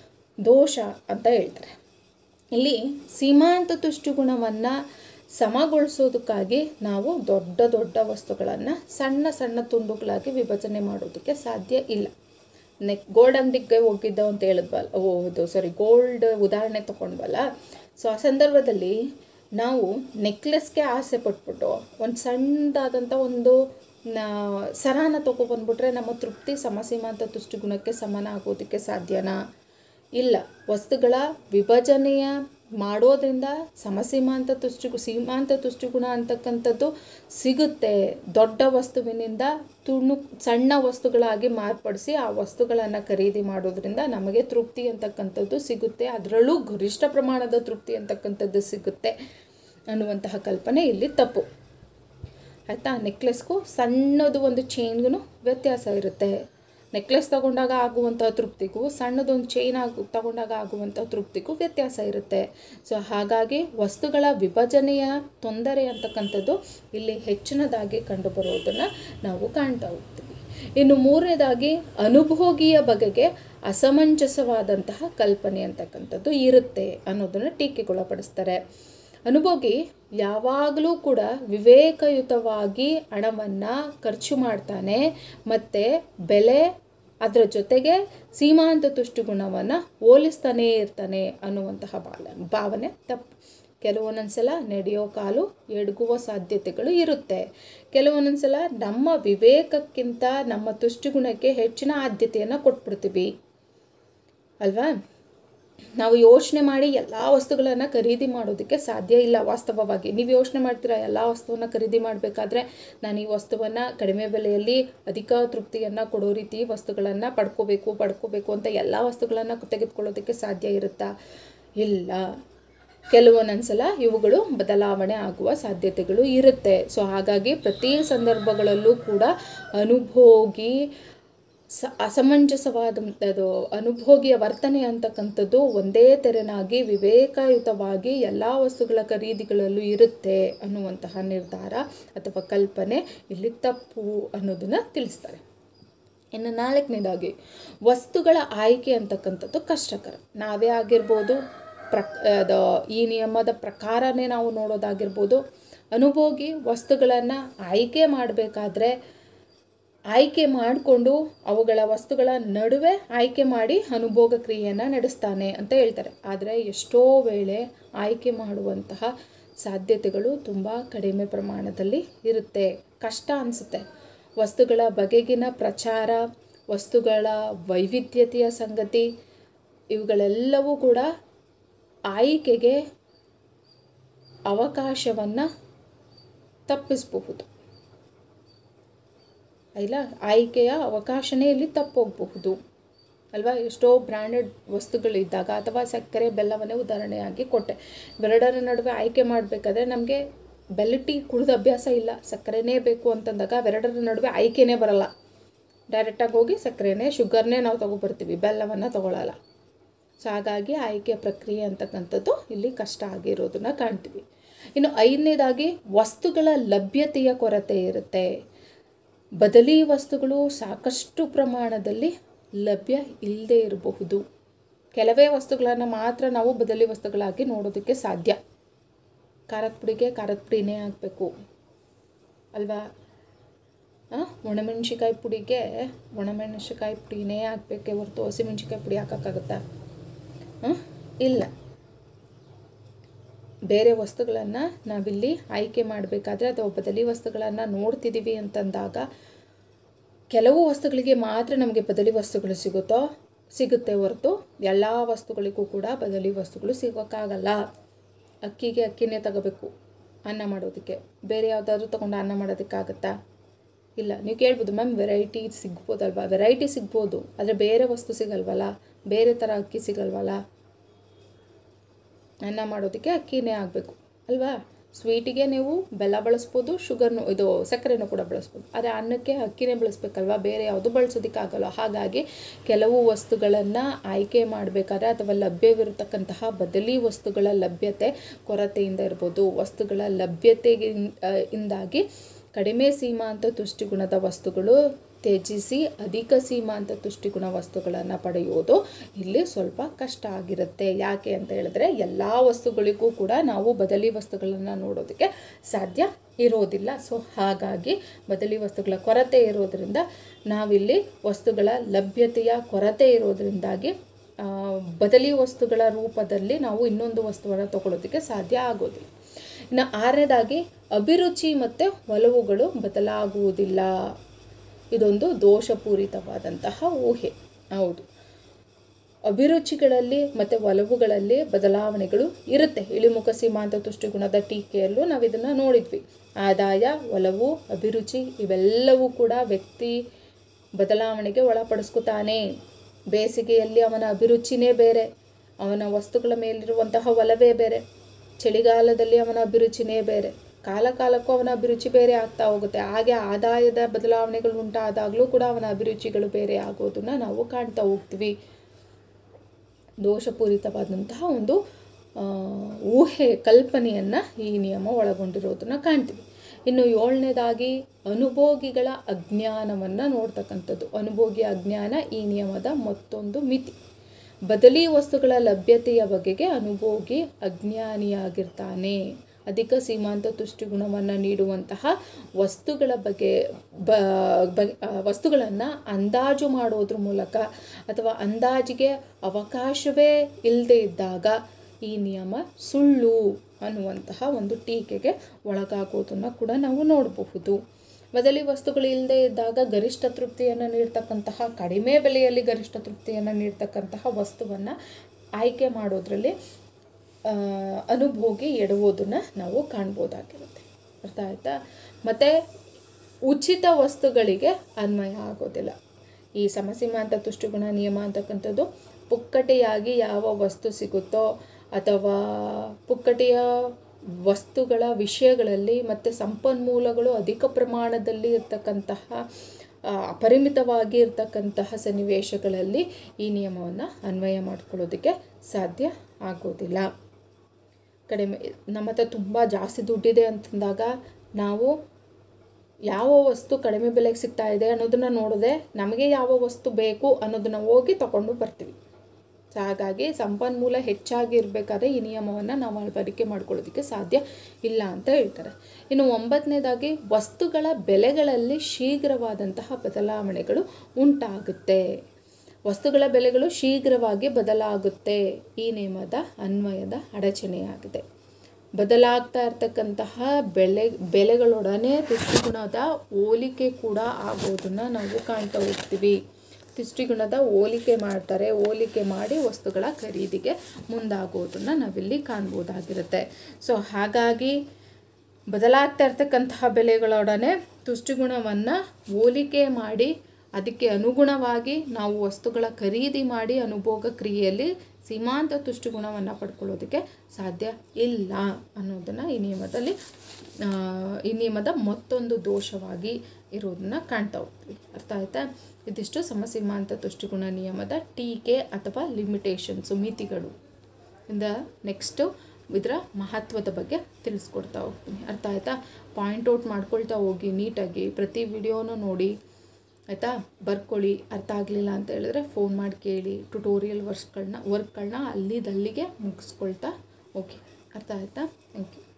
ದೋಷ ಅಂತ ಹೇಳ್ತಾರೆ. ಇಲ್ಲಿ ಸೀಮಾಂತ ತುಷ್ಟಿಗುಣವನ್ನು ಸಮಗೊಳಿಸೋದಕ್ಕಾಗಿ ನಾವು ದೊಡ್ಡ ದೊಡ್ಡ ವಸ್ತುಗಳನ್ನು ಸಣ್ಣ ಸಣ್ಣ ತುಂಡುಗಳಾಗಿ ವಿಭಜನೆ ಮಾಡೋದಕ್ಕೆ ಸಾಧ್ಯ ಇಲ್ಲ. ನೆಕ್ ಗೋಲ್ಡ್ ಅಂಗಡಿಗೆ ಹೋಗಿದ್ದ ಅಂತ ಹೇಳಿದ್ವಲ್ಲ, ಹೌದು ಸಾರಿ ಗೋಲ್ಡ್ ಉದಾಹರಣೆ ತೊಗೊಂಡ್ವಲ್ಲ. ಸೊ ಆ ಸಂದರ್ಭದಲ್ಲಿ ನಾವು ನೆಕ್ಲೆಸ್ಗೆ ಆಸೆ ಪಟ್ಬಿಟ್ಟು ಒಂದು ಸಣ್ಣದಾದಂಥ ಒಂದು ಸರಾನ ತೊಗೊಬಂದ್ಬಿಟ್ರೆ ನಮ್ಮ ತೃಪ್ತಿ ಸಮಸೀಮಾಂತ ತುಷ್ಟಿಗುಣಕ್ಕೆ ಸಮಾನ ಆಗೋದಕ್ಕೆ ಸಾಧ್ಯನಾ? ಇಲ್ಲ, ವಸ್ತುಗಳ ವಿಭಜನೆಯ ಮಾಡೋದ್ರಿಂದ ಸಮಸೀಮಾಂತ ತುಷ್ಟಿಗು ಸೀಮಾಂತ ತುಷ್ಟಿಗುಣ ಅಂತಕ್ಕಂಥದ್ದು ಸಿಗುತ್ತೆ. ದೊಡ್ಡ ವಸ್ತುವಿನಿಂದ ತುಣು ಸಣ್ಣ ವಸ್ತುಗಳಾಗಿ ಮಾರ್ಪಡಿಸಿ ಆ ವಸ್ತುಗಳನ್ನು ಖರೀದಿ ಮಾಡೋದ್ರಿಂದ ನಮಗೆ ತೃಪ್ತಿ ಅಂತಕ್ಕಂಥದ್ದು ಸಿಗುತ್ತೆ, ಅದರಲ್ಲೂ ಗರಿಷ್ಠ ಪ್ರಮಾಣದ ತೃಪ್ತಿ ಅಂತಕ್ಕಂಥದ್ದು ಸಿಗುತ್ತೆ ಅನ್ನುವಂತಹ ಕಲ್ಪನೆ ಇಲ್ಲಿ ತಪ್ಪು. ಆಯಿತಾ? ನೆಕ್ಲೆಸ್ಗೂ ಸಣ್ಣದು ಒಂದು ಚೈನ್ಗೂ ವ್ಯತ್ಯಾಸ ಇರುತ್ತೆ. ನೆಕ್ಲೆಸ್ ತಗೊಂಡಾಗ ಆಗುವಂಥ ತೃಪ್ತಿಗೂ ಸಣ್ಣದೊಂದು ಚೈನ್ ಆಗು ತಗೊಂಡಾಗ ಆಗುವಂಥ ತೃಪ್ತಿಗೂ ವ್ಯತ್ಯಾಸ ಇರುತ್ತೆ. ಸೊ ಹಾಗಾಗಿ ವಸ್ತುಗಳ ವಿಭಜನೆಯ ತೊಂದರೆ ಅಂತಕ್ಕಂಥದ್ದು ಇಲ್ಲಿ ಹೆಚ್ಚಿನದಾಗಿ ಕಂಡುಬರೋದನ್ನು ನಾವು ಕಾಣ್ತಾ ಹೋಗ್ತೀವಿ. ಇನ್ನು ಮೂರನೇದಾಗಿ ಅನುಭೋಗಿಯ ಬಗೆಗೆ ಅಸಮಂಜಸವಾದಂತಹ ಕಲ್ಪನೆ ಅಂತಕ್ಕಂಥದ್ದು ಇರುತ್ತೆ ಅನ್ನೋದನ್ನು ಟೀಕೆಗೊಳಪಡಿಸ್ತಾರೆ. ಅನುಭೋಗಿ ಯಾವಾಗಲೂ ಕೂಡ ವಿವೇಕಯುತವಾಗಿ ಹಣವನ್ನು ಖರ್ಚು ಮಾಡ್ತಾನೆ ಮತ್ತು ಬೆಲೆ ಅದರ ಜೊತೆಗೆ ಸೀಮಾಂತ ತುಷ್ಟುಗುಣವನ್ನು ಹೋಲಿಸ್ತಾನೇ ಇರ್ತಾನೆ ಅನ್ನುವಂತಹ ಭಾವ ಭಾವನೆ ತಪ್ಪು. ಕೆಲವೊಂದೊಂದ್ಸಲ ನಡೆಯೋ ಕಾಲು ಎಡಗುವ ಸಾಧ್ಯತೆಗಳು ಇರುತ್ತೆ. ಕೆಲವೊಂದೊಂದ್ಸಲ ನಮ್ಮ ವಿವೇಕಕ್ಕಿಂತ ನಮ್ಮ ತುಷ್ಟುಗುಣಕ್ಕೆ ಹೆಚ್ಚಿನ ಆದ್ಯತೆಯನ್ನು ಕೊಟ್ಬಿಡ್ತೀವಿ ಅಲ್ವಾ? ನಾವು ಯೋಚನೆ ಮಾಡಿ ಎಲ್ಲ ವಸ್ತುಗಳನ್ನು ಖರೀದಿ ಮಾಡೋದಕ್ಕೆ ಸಾಧ್ಯ ಇಲ್ಲ. ವಾಸ್ತವವಾಗಿ ನೀವು ಯೋಚನೆ ಮಾಡ್ತೀರಾ, ಎಲ್ಲ ವಸ್ತುವನ್ನು ಖರೀದಿ ಮಾಡಬೇಕಾದ್ರೆ ನಾನು ಈ ವಸ್ತುವನ್ನು ಕಡಿಮೆ ಬೆಲೆಯಲ್ಲಿ ಅಧಿಕ ತೃಪ್ತಿಯನ್ನು ಕೊಡೋ ರೀತಿ ವಸ್ತುಗಳನ್ನು ಪಡ್ಕೋಬೇಕು ಪಡ್ಕೋಬೇಕು ಅಂತ ಎಲ್ಲ ವಸ್ತುಗಳನ್ನು ತೆಗೆದುಕೊಳ್ಳೋದಕ್ಕೆ ಸಾಧ್ಯ ಇರುತ್ತಾ? ಇಲ್ಲ. ಕೆಲವೊಂದೊಂದ್ಸಲ ಇವುಗಳು ಬದಲಾವಣೆ ಆಗುವ ಸಾಧ್ಯತೆಗಳು ಇರುತ್ತೆ. ಸೊ ಹಾಗಾಗಿ ಪ್ರತಿ ಸಂದರ್ಭಗಳಲ್ಲೂ ಕೂಡ ಅನುಭೋಗಿ ಸ ಅಸಮಂಜಸವಾದಂಥದ್ದು ಅನುಭೋಗಿಯ ವರ್ತನೆ ಅಂತಕ್ಕಂಥದ್ದು ಒಂದೇ ತೆರನಾಗಿ ವಿವೇಕಯುತವಾಗಿ ಎಲ್ಲ ವಸ್ತುಗಳ ಖರೀದಿಗಳಲ್ಲೂ ಇರುತ್ತೆ ಅನ್ನುವಂತಹ ನಿರ್ಧಾರ ಅಥವಾ ಕಲ್ಪನೆ ಇಲ್ಲಿ ತಪ್ಪು ಅನ್ನೋದನ್ನು ತಿಳಿಸ್ತಾರೆ. ಇನ್ನು ನಾಲ್ಕನೇದಾಗಿ ವಸ್ತುಗಳ ಆಯ್ಕೆ ಅಂತಕ್ಕಂಥದ್ದು ಕಷ್ಟಕರ. ನಾವೇ ಆಗಿರ್ಬೋದು, ಪ್ರಕ್ ಅದು ಈ ನಿಯಮದ ಪ್ರಕಾರನೇ ನಾವು ನೋಡೋದಾಗಿರ್ಬೋದು, ಅನುಭೋಗಿ ವಸ್ತುಗಳನ್ನು ಆಯ್ಕೆ ಮಾಡಬೇಕಾದ್ರೆ ಆಯ್ಕೆ ಮಾಡಿಕೊಂಡು ಅವುಗಳ ವಸ್ತುಗಳ ನಡುವೆ ಆಯ್ಕೆ ಮಾಡಿ ಅನುಭೋಗ ಕ್ರಿಯೆಯನ್ನು ನಡೆಸ್ತಾನೆ ಅಂತ ಹೇಳ್ತಾರೆ. ಆದರೆ ಎಷ್ಟೋ ವೇಳೆ ಆಯ್ಕೆ ಮಾಡುವಂತಹ ಸಾಧ್ಯತೆಗಳು ತುಂಬ ಕಡಿಮೆ ಪ್ರಮಾಣದಲ್ಲಿ ಇರುತ್ತೆ. ಕಷ್ಟ ಅನಿಸುತ್ತೆ. ವಸ್ತುಗಳ ಬಗೆಗಿನ ಪ್ರಚಾರ, ವಸ್ತುಗಳ ವೈವಿಧ್ಯತೆಯ ಸಂಗತಿ ಇವುಗಳೆಲ್ಲವೂ ಕೂಡ ಆಯ್ಕೆಗೆ ಅವಕಾಶವನ್ನು ತಪ್ಪಿಸಬಹುದು. ಇಲ್ಲ, ಆಯ್ಕೆಯ ಅವಕಾಶನೇ ಇಲ್ಲಿ ತಪ್ಪೋಗಬಹುದು ಅಲ್ವಾ? ಎಷ್ಟೋ ಬ್ರ್ಯಾಂಡೆಡ್ ವಸ್ತುಗಳಿದ್ದಾಗ ಅಥವಾ ಸಕ್ಕರೆ ಬೆಲ್ಲವನ್ನೇ ಉದಾಹರಣೆಯಾಗಿ ಕೊಟ್ಟೆ. ಇವೆರಡರ ನಡುವೆ ಆಯ್ಕೆ ಮಾಡಬೇಕಾದ್ರೆ ನಮಗೆ ಬೆಲ್ಲ ಟೀ ಕುಡಿದ ಅಭ್ಯಾಸ ಇಲ್ಲ, ಸಕ್ಕರೆನೇ ಬೇಕು ಅಂತಂದಾಗ ಅವೆರಡರ ನಡುವೆ ಆಯ್ಕೆನೇ ಬರಲ್ಲ. ಡೈರೆಕ್ಟಾಗಿ ಹೋಗಿ ಸಕ್ಕರೆನೇ ಶುಗರ್ನೇ ನಾವು ತೊಗೊಬರ್ತೀವಿ, ಬೆಲ್ಲವನ್ನು ತೊಗೊಳ್ಳಲ್ಲ. ಸೊ ಹಾಗಾಗಿ ಆಯ್ಕೆಯ ಪ್ರಕ್ರಿಯೆ ಅಂತಕ್ಕಂಥದ್ದು ಇಲ್ಲಿ ಕಷ್ಟ ಆಗಿರೋದನ್ನು ಕಾಣ್ತೀವಿ. ಇನ್ನು ಐದನೇದಾಗಿ ವಸ್ತುಗಳ ಲಭ್ಯತೆಯ ಕೊರತೆ ಇರುತ್ತೆ. ಬದಲಿ ವಸ್ತುಗಳು ಸಾಕಷ್ಟು ಪ್ರಮಾಣದಲ್ಲಿ ಲಭ್ಯ ಇಲ್ಲದೇ ಇರಬಹುದು. ಕೆಲವೇ ವಸ್ತುಗಳನ್ನು ಮಾತ್ರ ನಾವು ಬದಲಿ ವಸ್ತುಗಳಾಗಿ ನೋಡೋದಕ್ಕೆ ಸಾಧ್ಯ. ಖಾರದ ಪುಡಿಗೆ ಖಾರದ ಪುಡಿನೇ ಆಗಬೇಕು ಅಲ್ವಾ? ಒಣಮೆಣ್ಸಿಕಾಯಿ ಪುಡಿಗೆ ಒಣಮೆಣಸಿಕಾಯಿ ಪುಡಿನೇ ಹಾಕಬೇಕೆ ಹೊರತು ಹಸಿಮೆಣ್ಸಿಕಾಯಿ ಪುಡಿ ಹಾಕೋಕ್ಕಾಗುತ್ತಾ? ಇಲ್ಲ. ಬೇರೆ ವಸ್ತುಗಳನ್ನು ನಾವಿಲ್ಲಿ ಆಯ್ಕೆ ಮಾಡಬೇಕಾದ್ರೆ ಅಥವಾ ಬದಲಿ ವಸ್ತುಗಳನ್ನು ನೋಡ್ತಿದ್ದೀವಿ ಅಂತಂದಾಗ ಕೆಲವು ವಸ್ತುಗಳಿಗೆ ಮಾತ್ರ ನಮಗೆ ಬದಲಿ ವಸ್ತುಗಳು ಸಿಗುತ್ತೋ ಸಿಗುತ್ತೆ ಹೊರತು ಎಲ್ಲ ವಸ್ತುಗಳಿಗೂ ಕೂಡ ಬದಲಿ ವಸ್ತುಗಳು ಸಿಗೋಕ್ಕಾಗಲ್ಲ. ಅಕ್ಕಿಗೆ ಅಕ್ಕಿನೇ ತಗೋಬೇಕು ಅನ್ನ ಮಾಡೋದಕ್ಕೆ, ಬೇರೆ ಯಾವುದಾದ್ರೂ ತೊಗೊಂಡು ಅನ್ನ ಮಾಡೋದಕ್ಕಾಗತ್ತಾ? ಇಲ್ಲ. ನೀವು ಕೇಳ್ಬೋದು, ಮ್ಯಾಮ್ ವೆರೈಟಿ ಸಿಗ್ಬೋದಲ್ವಾ? ವೆರೈಟಿ ಸಿಗ್ಬೋದು, ಆದರೆ ಬೇರೆ ವಸ್ತು ಸಿಗಲ್ವಲ್ಲ, ಬೇರೆ ಥರ ಅಕ್ಕಿ ಸಿಗಲ್ವಲ್ಲ. ಅನ್ನ ಮಾಡೋದಕ್ಕೆ ಅಕ್ಕಿನೇ ಆಗಬೇಕು ಅಲ್ವಾ? ಸ್ವೀಟಿಗೆ ನೀವು ಬೆಲ್ಲ ಬಳಸ್ಬೋದು, ಶುಗರ್ನು ಇದು ಸಕ್ಕರೆನೂ ಕೂಡ ಬಳಸ್ಬೋದು, ಆದರೆ ಅನ್ನಕ್ಕೆ ಅಕ್ಕಿನೇ ಬಳಸ್ಬೇಕಲ್ವ, ಬೇರೆ ಯಾವುದು ಬಳಸೋದಕ್ಕಾಗಲ್ಲ. ಹಾಗಾಗಿ ಕೆಲವು ವಸ್ತುಗಳನ್ನು ಆಯ್ಕೆ ಮಾಡಬೇಕಾದ್ರೆ ಅಥವಾ ಲಭ್ಯವಿರತಕ್ಕಂತಹ ಬದಲಿ ವಸ್ತುಗಳ ಲಭ್ಯತೆ ಕೊರತೆಯಿಂದ ಇರ್ಬೋದು. ವಸ್ತುಗಳ ಲಭ್ಯತೆಗೆ ಇಂದಾಗಿ ಕಡಿಮೆ ಸೀಮಾಂತ ತುಷ್ಟಿಗುಣದ ವಸ್ತುಗಳು ತ್ಯಜಿಸಿ ಅಧಿಕ ಸೀಮಾಂತ ತುಷ್ಟಿಗುಣ ವಸ್ತುಗಳನ್ನು ಪಡೆಯುವುದು ಇಲ್ಲಿ ಸ್ವಲ್ಪ ಕಷ್ಟ ಆಗಿರುತ್ತೆ. ಯಾಕೆ ಅಂತ ಹೇಳಿದ್ರೆ ಎಲ್ಲ ವಸ್ತುಗಳಿಗೂ ಕೂಡ ನಾವು ಬದಲಿ ವಸ್ತುಗಳನ್ನು ನೋಡೋದಕ್ಕೆ ಸಾಧ್ಯ ಇರೋದಿಲ್ಲ. ಸೊ ಹಾಗಾಗಿ ಬದಲಿ ವಸ್ತುಗಳ ಕೊರತೆ ಇರೋದರಿಂದ ನಾವಿಲ್ಲಿ ವಸ್ತುಗಳ ಲಭ್ಯತೆಯ ಕೊರತೆ ಇರೋದರಿಂದಾಗಿ ಬದಲಿ ವಸ್ತುಗಳ ರೂಪದಲ್ಲಿ ನಾವು ಇನ್ನೊಂದು ವಸ್ತುವನ್ನು ತಗೊಳ್ಳೋದಕ್ಕೆ ಸಾಧ್ಯ ಆಗೋದಿಲ್ಲ. ಇನ್ನು ಆರನೇದಾಗಿ ಅಭಿರುಚಿ ಮತ್ತು ಒಲವುಗಳು ಬದಲಾಗುವುದಿಲ್ಲ. ಇದೊಂದು ದೋಷಪೂರಿತವಾದಂತಹ ಊಹೆ. ಹೌದು, ಅಭಿರುಚಿಗಳಲ್ಲಿ ಮತ್ತು ಒಲವುಗಳಲ್ಲಿ ಬದಲಾವಣೆಗಳು ಇರುತ್ತೆ. ಇಳಿಮುಖ ಸೀಮಾಂತ ತುಷ್ಟಿಗುಣದ ಟೀಕೆಯಲ್ಲೂ ನಾವು ಇದನ್ನು ನೋಡಿದ್ವಿ. ಆದಾಯ, ಒಲವು, ಅಭಿರುಚಿ ಇವೆಲ್ಲವೂ ಕೂಡ ವ್ಯಕ್ತಿ ಬದಲಾವಣೆಗೆ ಒಳಪಡಿಸ್ಕೊತಾನೆ. ಬೇಸಿಗೆಯಲ್ಲಿ ಅವನ ಅಭಿರುಚಿನೇ ಬೇರೆ, ಅವನ ವಸ್ತುಗಳ ಮೇಲಿರುವಂತಹ ಒಲವೇ ಬೇರೆ. ಚಳಿಗಾಲದಲ್ಲಿ ಅವನ ಅಭಿರುಚಿನೇ ಬೇರೆ, ಕಾಲ ಕಾಲಕ್ಕೂ ಅವನ ಅಭಿರುಚಿ ಬೇರೆ ಆಗ್ತಾ ಹೋಗುತ್ತೆ. ಹಾಗೆ ಆದಾಯದ ಬದಲಾವಣೆಗಳು ಉಂಟಾದಾಗಲೂ ಕೂಡ ಅವನ ಅಭಿರುಚಿಗಳು ಬೇರೆ ಆಗೋದನ್ನು ನಾವು ಕಾಣ್ತಾ ಹೋಗ್ತೀವಿ. ದೋಷಪೂರಿತವಾದಂತಹ ಒಂದು ಊಹೆ ಕಲ್ಪನೆಯನ್ನು ಈ ನಿಯಮ ಒಳಗೊಂಡಿರೋದನ್ನು ಕಾಣ್ತೀವಿ. ಇನ್ನು ಏಳನೇದಾಗಿ ಅನುಭೋಗಿಗಳ ಅಜ್ಞಾನವನ್ನು ನೋಡ್ತಕ್ಕಂಥದ್ದು. ಅನುಭೋಗಿಯ ಅಜ್ಞಾನ ಈ ನಿಯಮದ ಮತ್ತೊಂದು ಮಿತಿ. ಬದಲಿ ವಸ್ತುಗಳ ಲಭ್ಯತೆಯ ಬಗೆಗೆ ಅನುಭೋಗಿ ಅಜ್ಞಾನಿಯಾಗಿರ್ತಾನೆ. ಅಧಿಕ ಸೀಮಾಂತ ತುಷ್ಟಿಗುಣವನ್ನು ನೀಡುವಂತಹ ವಸ್ತುಗಳ ಬಗ್ಗೆ ಬ ವಸ್ತುಗಳನ್ನು ಅಂದಾಜು ಮಾಡೋದ್ರ ಮೂಲಕ ಅಥವಾ ಅಂದಾಜಿಗೆ ಅವಕಾಶವೇ ಇಲ್ಲದೆ ಇದ್ದಾಗ ಈ ನಿಯಮ ಸುಳ್ಳು ಅನ್ನುವಂತಹ ಒಂದು ಟೀಕೆಗೆ ಒಳಗಾಗೋದನ್ನು ಕೂಡ ನಾವು ನೋಡಬಹುದು. ಬದಲಿ ವಸ್ತುಗಳು ಇಲ್ಲದೆ ಇದ್ದಾಗ ಗರಿಷ್ಠ ತೃಪ್ತಿಯನ್ನು ನೀಡ್ತಕ್ಕಂತಹ, ಕಡಿಮೆ ಬೆಲೆಯಲ್ಲಿ ಗರಿಷ್ಠ ತೃಪ್ತಿಯನ್ನು ನೀಡ್ತಕ್ಕಂತಹ ವಸ್ತುವನ್ನು ಆಯ್ಕೆ ಮಾಡೋದ್ರಲ್ಲಿ ಅನುಭೋಗಿ ಎಡುವುದನ್ನು ನಾವು ಕಾಣ್ಬೋದಾಗಿರುತ್ತೆ. ಅರ್ಥ ಆಯ್ತಾ? ಮತ್ತು ಉಚಿತ ವಸ್ತುಗಳಿಗೆ ಅನ್ವಯ ಆಗೋದಿಲ್ಲ ಈ ಸಮಸೀಮಾಂತ ತುಷ್ಟಿಗುಣ ನಿಯಮ ಅಂತಕ್ಕಂಥದ್ದು. ಪುಕ್ಕಟೆಯಾಗಿ ಯಾವ ವಸ್ತು ಸಿಗುತ್ತೋ ಅಥವಾ ಪುಕ್ಕಟೆಯ ವಸ್ತುಗಳ ವಿಷಯಗಳಲ್ಲಿ ಮತ್ತು ಸಂಪನ್ಮೂಲಗಳು ಅಧಿಕ ಪ್ರಮಾಣದಲ್ಲಿ ಇರ್ತಕ್ಕಂತಹ ಅಪರಿಮಿತವಾಗಿ ಇರ್ತಕ್ಕಂತಹ ಸನ್ನಿವೇಶಗಳಲ್ಲಿ ಈ ನಿಯಮವನ್ನು ಅನ್ವಯ ಮಾಡ್ಕೊಳ್ಳೋದಕ್ಕೆ ಸಾಧ್ಯ ಆಗೋದಿಲ್ಲ. ಕಡಿಮೆ ನಮ್ಮ ಹತ್ರ ತುಂಬ ಜಾಸ್ತಿ ದುಡ್ಡಿದೆ ಅಂತಂದಾಗ ನಾವು ಯಾವ ವಸ್ತು ಕಡಿಮೆ ಬೆಲೆಗೆ ಸಿಗ್ತಾ ಇದೆ ಅನ್ನೋದನ್ನು ನೋಡದೆ ನಮಗೆ ಯಾವ ವಸ್ತು ಬೇಕು ಅನ್ನೋದನ್ನು ಹೋಗಿ ತಗೊಂಡು ಬರ್ತೀವಿ. ಸೊ ಹಾಗಾಗಿ ಸಂಪನ್ಮೂಲ ಹೆಚ್ಚಾಗಿ ಇರಬೇಕಾದ್ರೆ ಈ ನಿಯಮವನ್ನು ನಾವು ಅಳವಡಿಕೆ ಮಾಡ್ಕೊಳ್ಳೋದಕ್ಕೆ ಸಾಧ್ಯ ಇಲ್ಲ ಅಂತ ಹೇಳ್ತಾರೆ. ಇನ್ನು ಒಂಬತ್ತನೇದಾಗಿ ವಸ್ತುಗಳ ಬೆಲೆಗಳಲ್ಲಿ ಶೀಘ್ರವಾದಂತಹ ಬದಲಾವಣೆಗಳು ಉಂಟಾಗುತ್ತೆ. ವಸ್ತುಗಳ ಬೆಲೆಗಳು ಶೀಘ್ರವಾಗಿ ಬದಲಾಗುತ್ತೆ. ಈ ನಿಯಮದ ಅನ್ವಯದ ಅಡಚಣೆಯಾಗಿದೆ. ಬದಲಾಗ್ತಾ ಇರ್ತಕ್ಕಂತಹ ಬೆಲೆ ಬೆಲೆಗಳೊಡನೆ ತುಷ್ಟಿಗುಣದ ಹೋಲಿಕೆ ಕೂಡ ಆಗೋದನ್ನು ನಾವು ಕಾಣ್ತಾ ಹೋಗ್ತೀವಿ. ತುಷ್ಟಿಗುಣದ ಹೋಲಿಕೆ ಮಾಡ್ತಾರೆ, ಹೋಲಿಕೆ ಮಾಡಿ ವಸ್ತುಗಳ ಖರೀದಿಗೆ ಮುಂದಾಗೋದನ್ನು ನಾವಿಲ್ಲಿ ಕಾಣ್ಬೋದಾಗಿರುತ್ತೆ. ಸೊ ಹಾಗಾಗಿ ಬದಲಾಗ್ತಾ ಇರ್ತಕ್ಕಂತಹ ಬೆಲೆಗಳೊಡನೆ ತುಷ್ಟಿಗುಣವನ್ನು ಹೋಲಿಕೆ ಮಾಡಿ ಅದಕ್ಕೆ ಅನುಗುಣವಾಗಿ ನಾವು ವಸ್ತುಗಳ ಖರೀದಿ ಮಾಡಿ ಅನುಭೋಗ ಕ್ರಿಯೆಯಲ್ಲಿ ಸೀಮಾಂತ ತುಷ್ಟಿಗುಣವನ್ನು ಪಡ್ಕೊಳ್ಳೋದಕ್ಕೆ ಸಾಧ್ಯ ಇಲ್ಲ ಅನ್ನೋದನ್ನು ಈ ನಿಯಮದಲ್ಲಿ ಈ ನಿಯಮದ ಮತ್ತೊಂದು ದೋಷವಾಗಿ ಇರೋದನ್ನು ಕಾಣ್ತಾ ಹೋಗ್ತೀವಿ. ಅರ್ಥ ಆಯ್ತಾ? ಇದಿಷ್ಟು ಸಮಸೀಮಾಂತ ತುಷ್ಟಿಗುಣ ನಿಯಮದ ಟೀಕೆ ಅಥವಾ ಲಿಮಿಟೇಷನ್ಸು, ಮಿತಿಗಳು. ಇಂದ ನೆಕ್ಸ್ಟು ಇದರ ಮಹತ್ವದ ಬಗ್ಗೆ ತಿಳಿಸ್ಕೊಡ್ತಾ ಹೋಗ್ತೀನಿ. ಅರ್ಥ ಆಯ್ತಾ? ಪಾಯಿಂಟ್ ಔಟ್ ಮಾಡ್ಕೊಳ್ತಾ ಹೋಗಿ ನೀಟಾಗಿ ಪ್ರತಿ ವಿಡಿಯೋನೂ ನೋಡಿ, ಆಯಿತಾ? ಬರ್ಕೊಳ್ಳಿ. ಅರ್ಥ ಆಗಲಿಲ್ಲ ಅಂತ ಹೇಳಿದ್ರೆ ಫೋನ್ ಮಾಡಿ ಕೇಳಿ. ಟ್ಯುಟೋರಿಯಲ್ ವರ್ಕ್ಸ್ಗಳನ್ನ ವರ್ಕ್ಗಳನ್ನ ಅಲ್ಲಿದಲ್ಲಿಗೆ ಮುಗಿಸ್ಕೊಳ್ತಾ ಓಕೆ. ಅರ್ಥ ಆಯ್ತಾ? Thank you.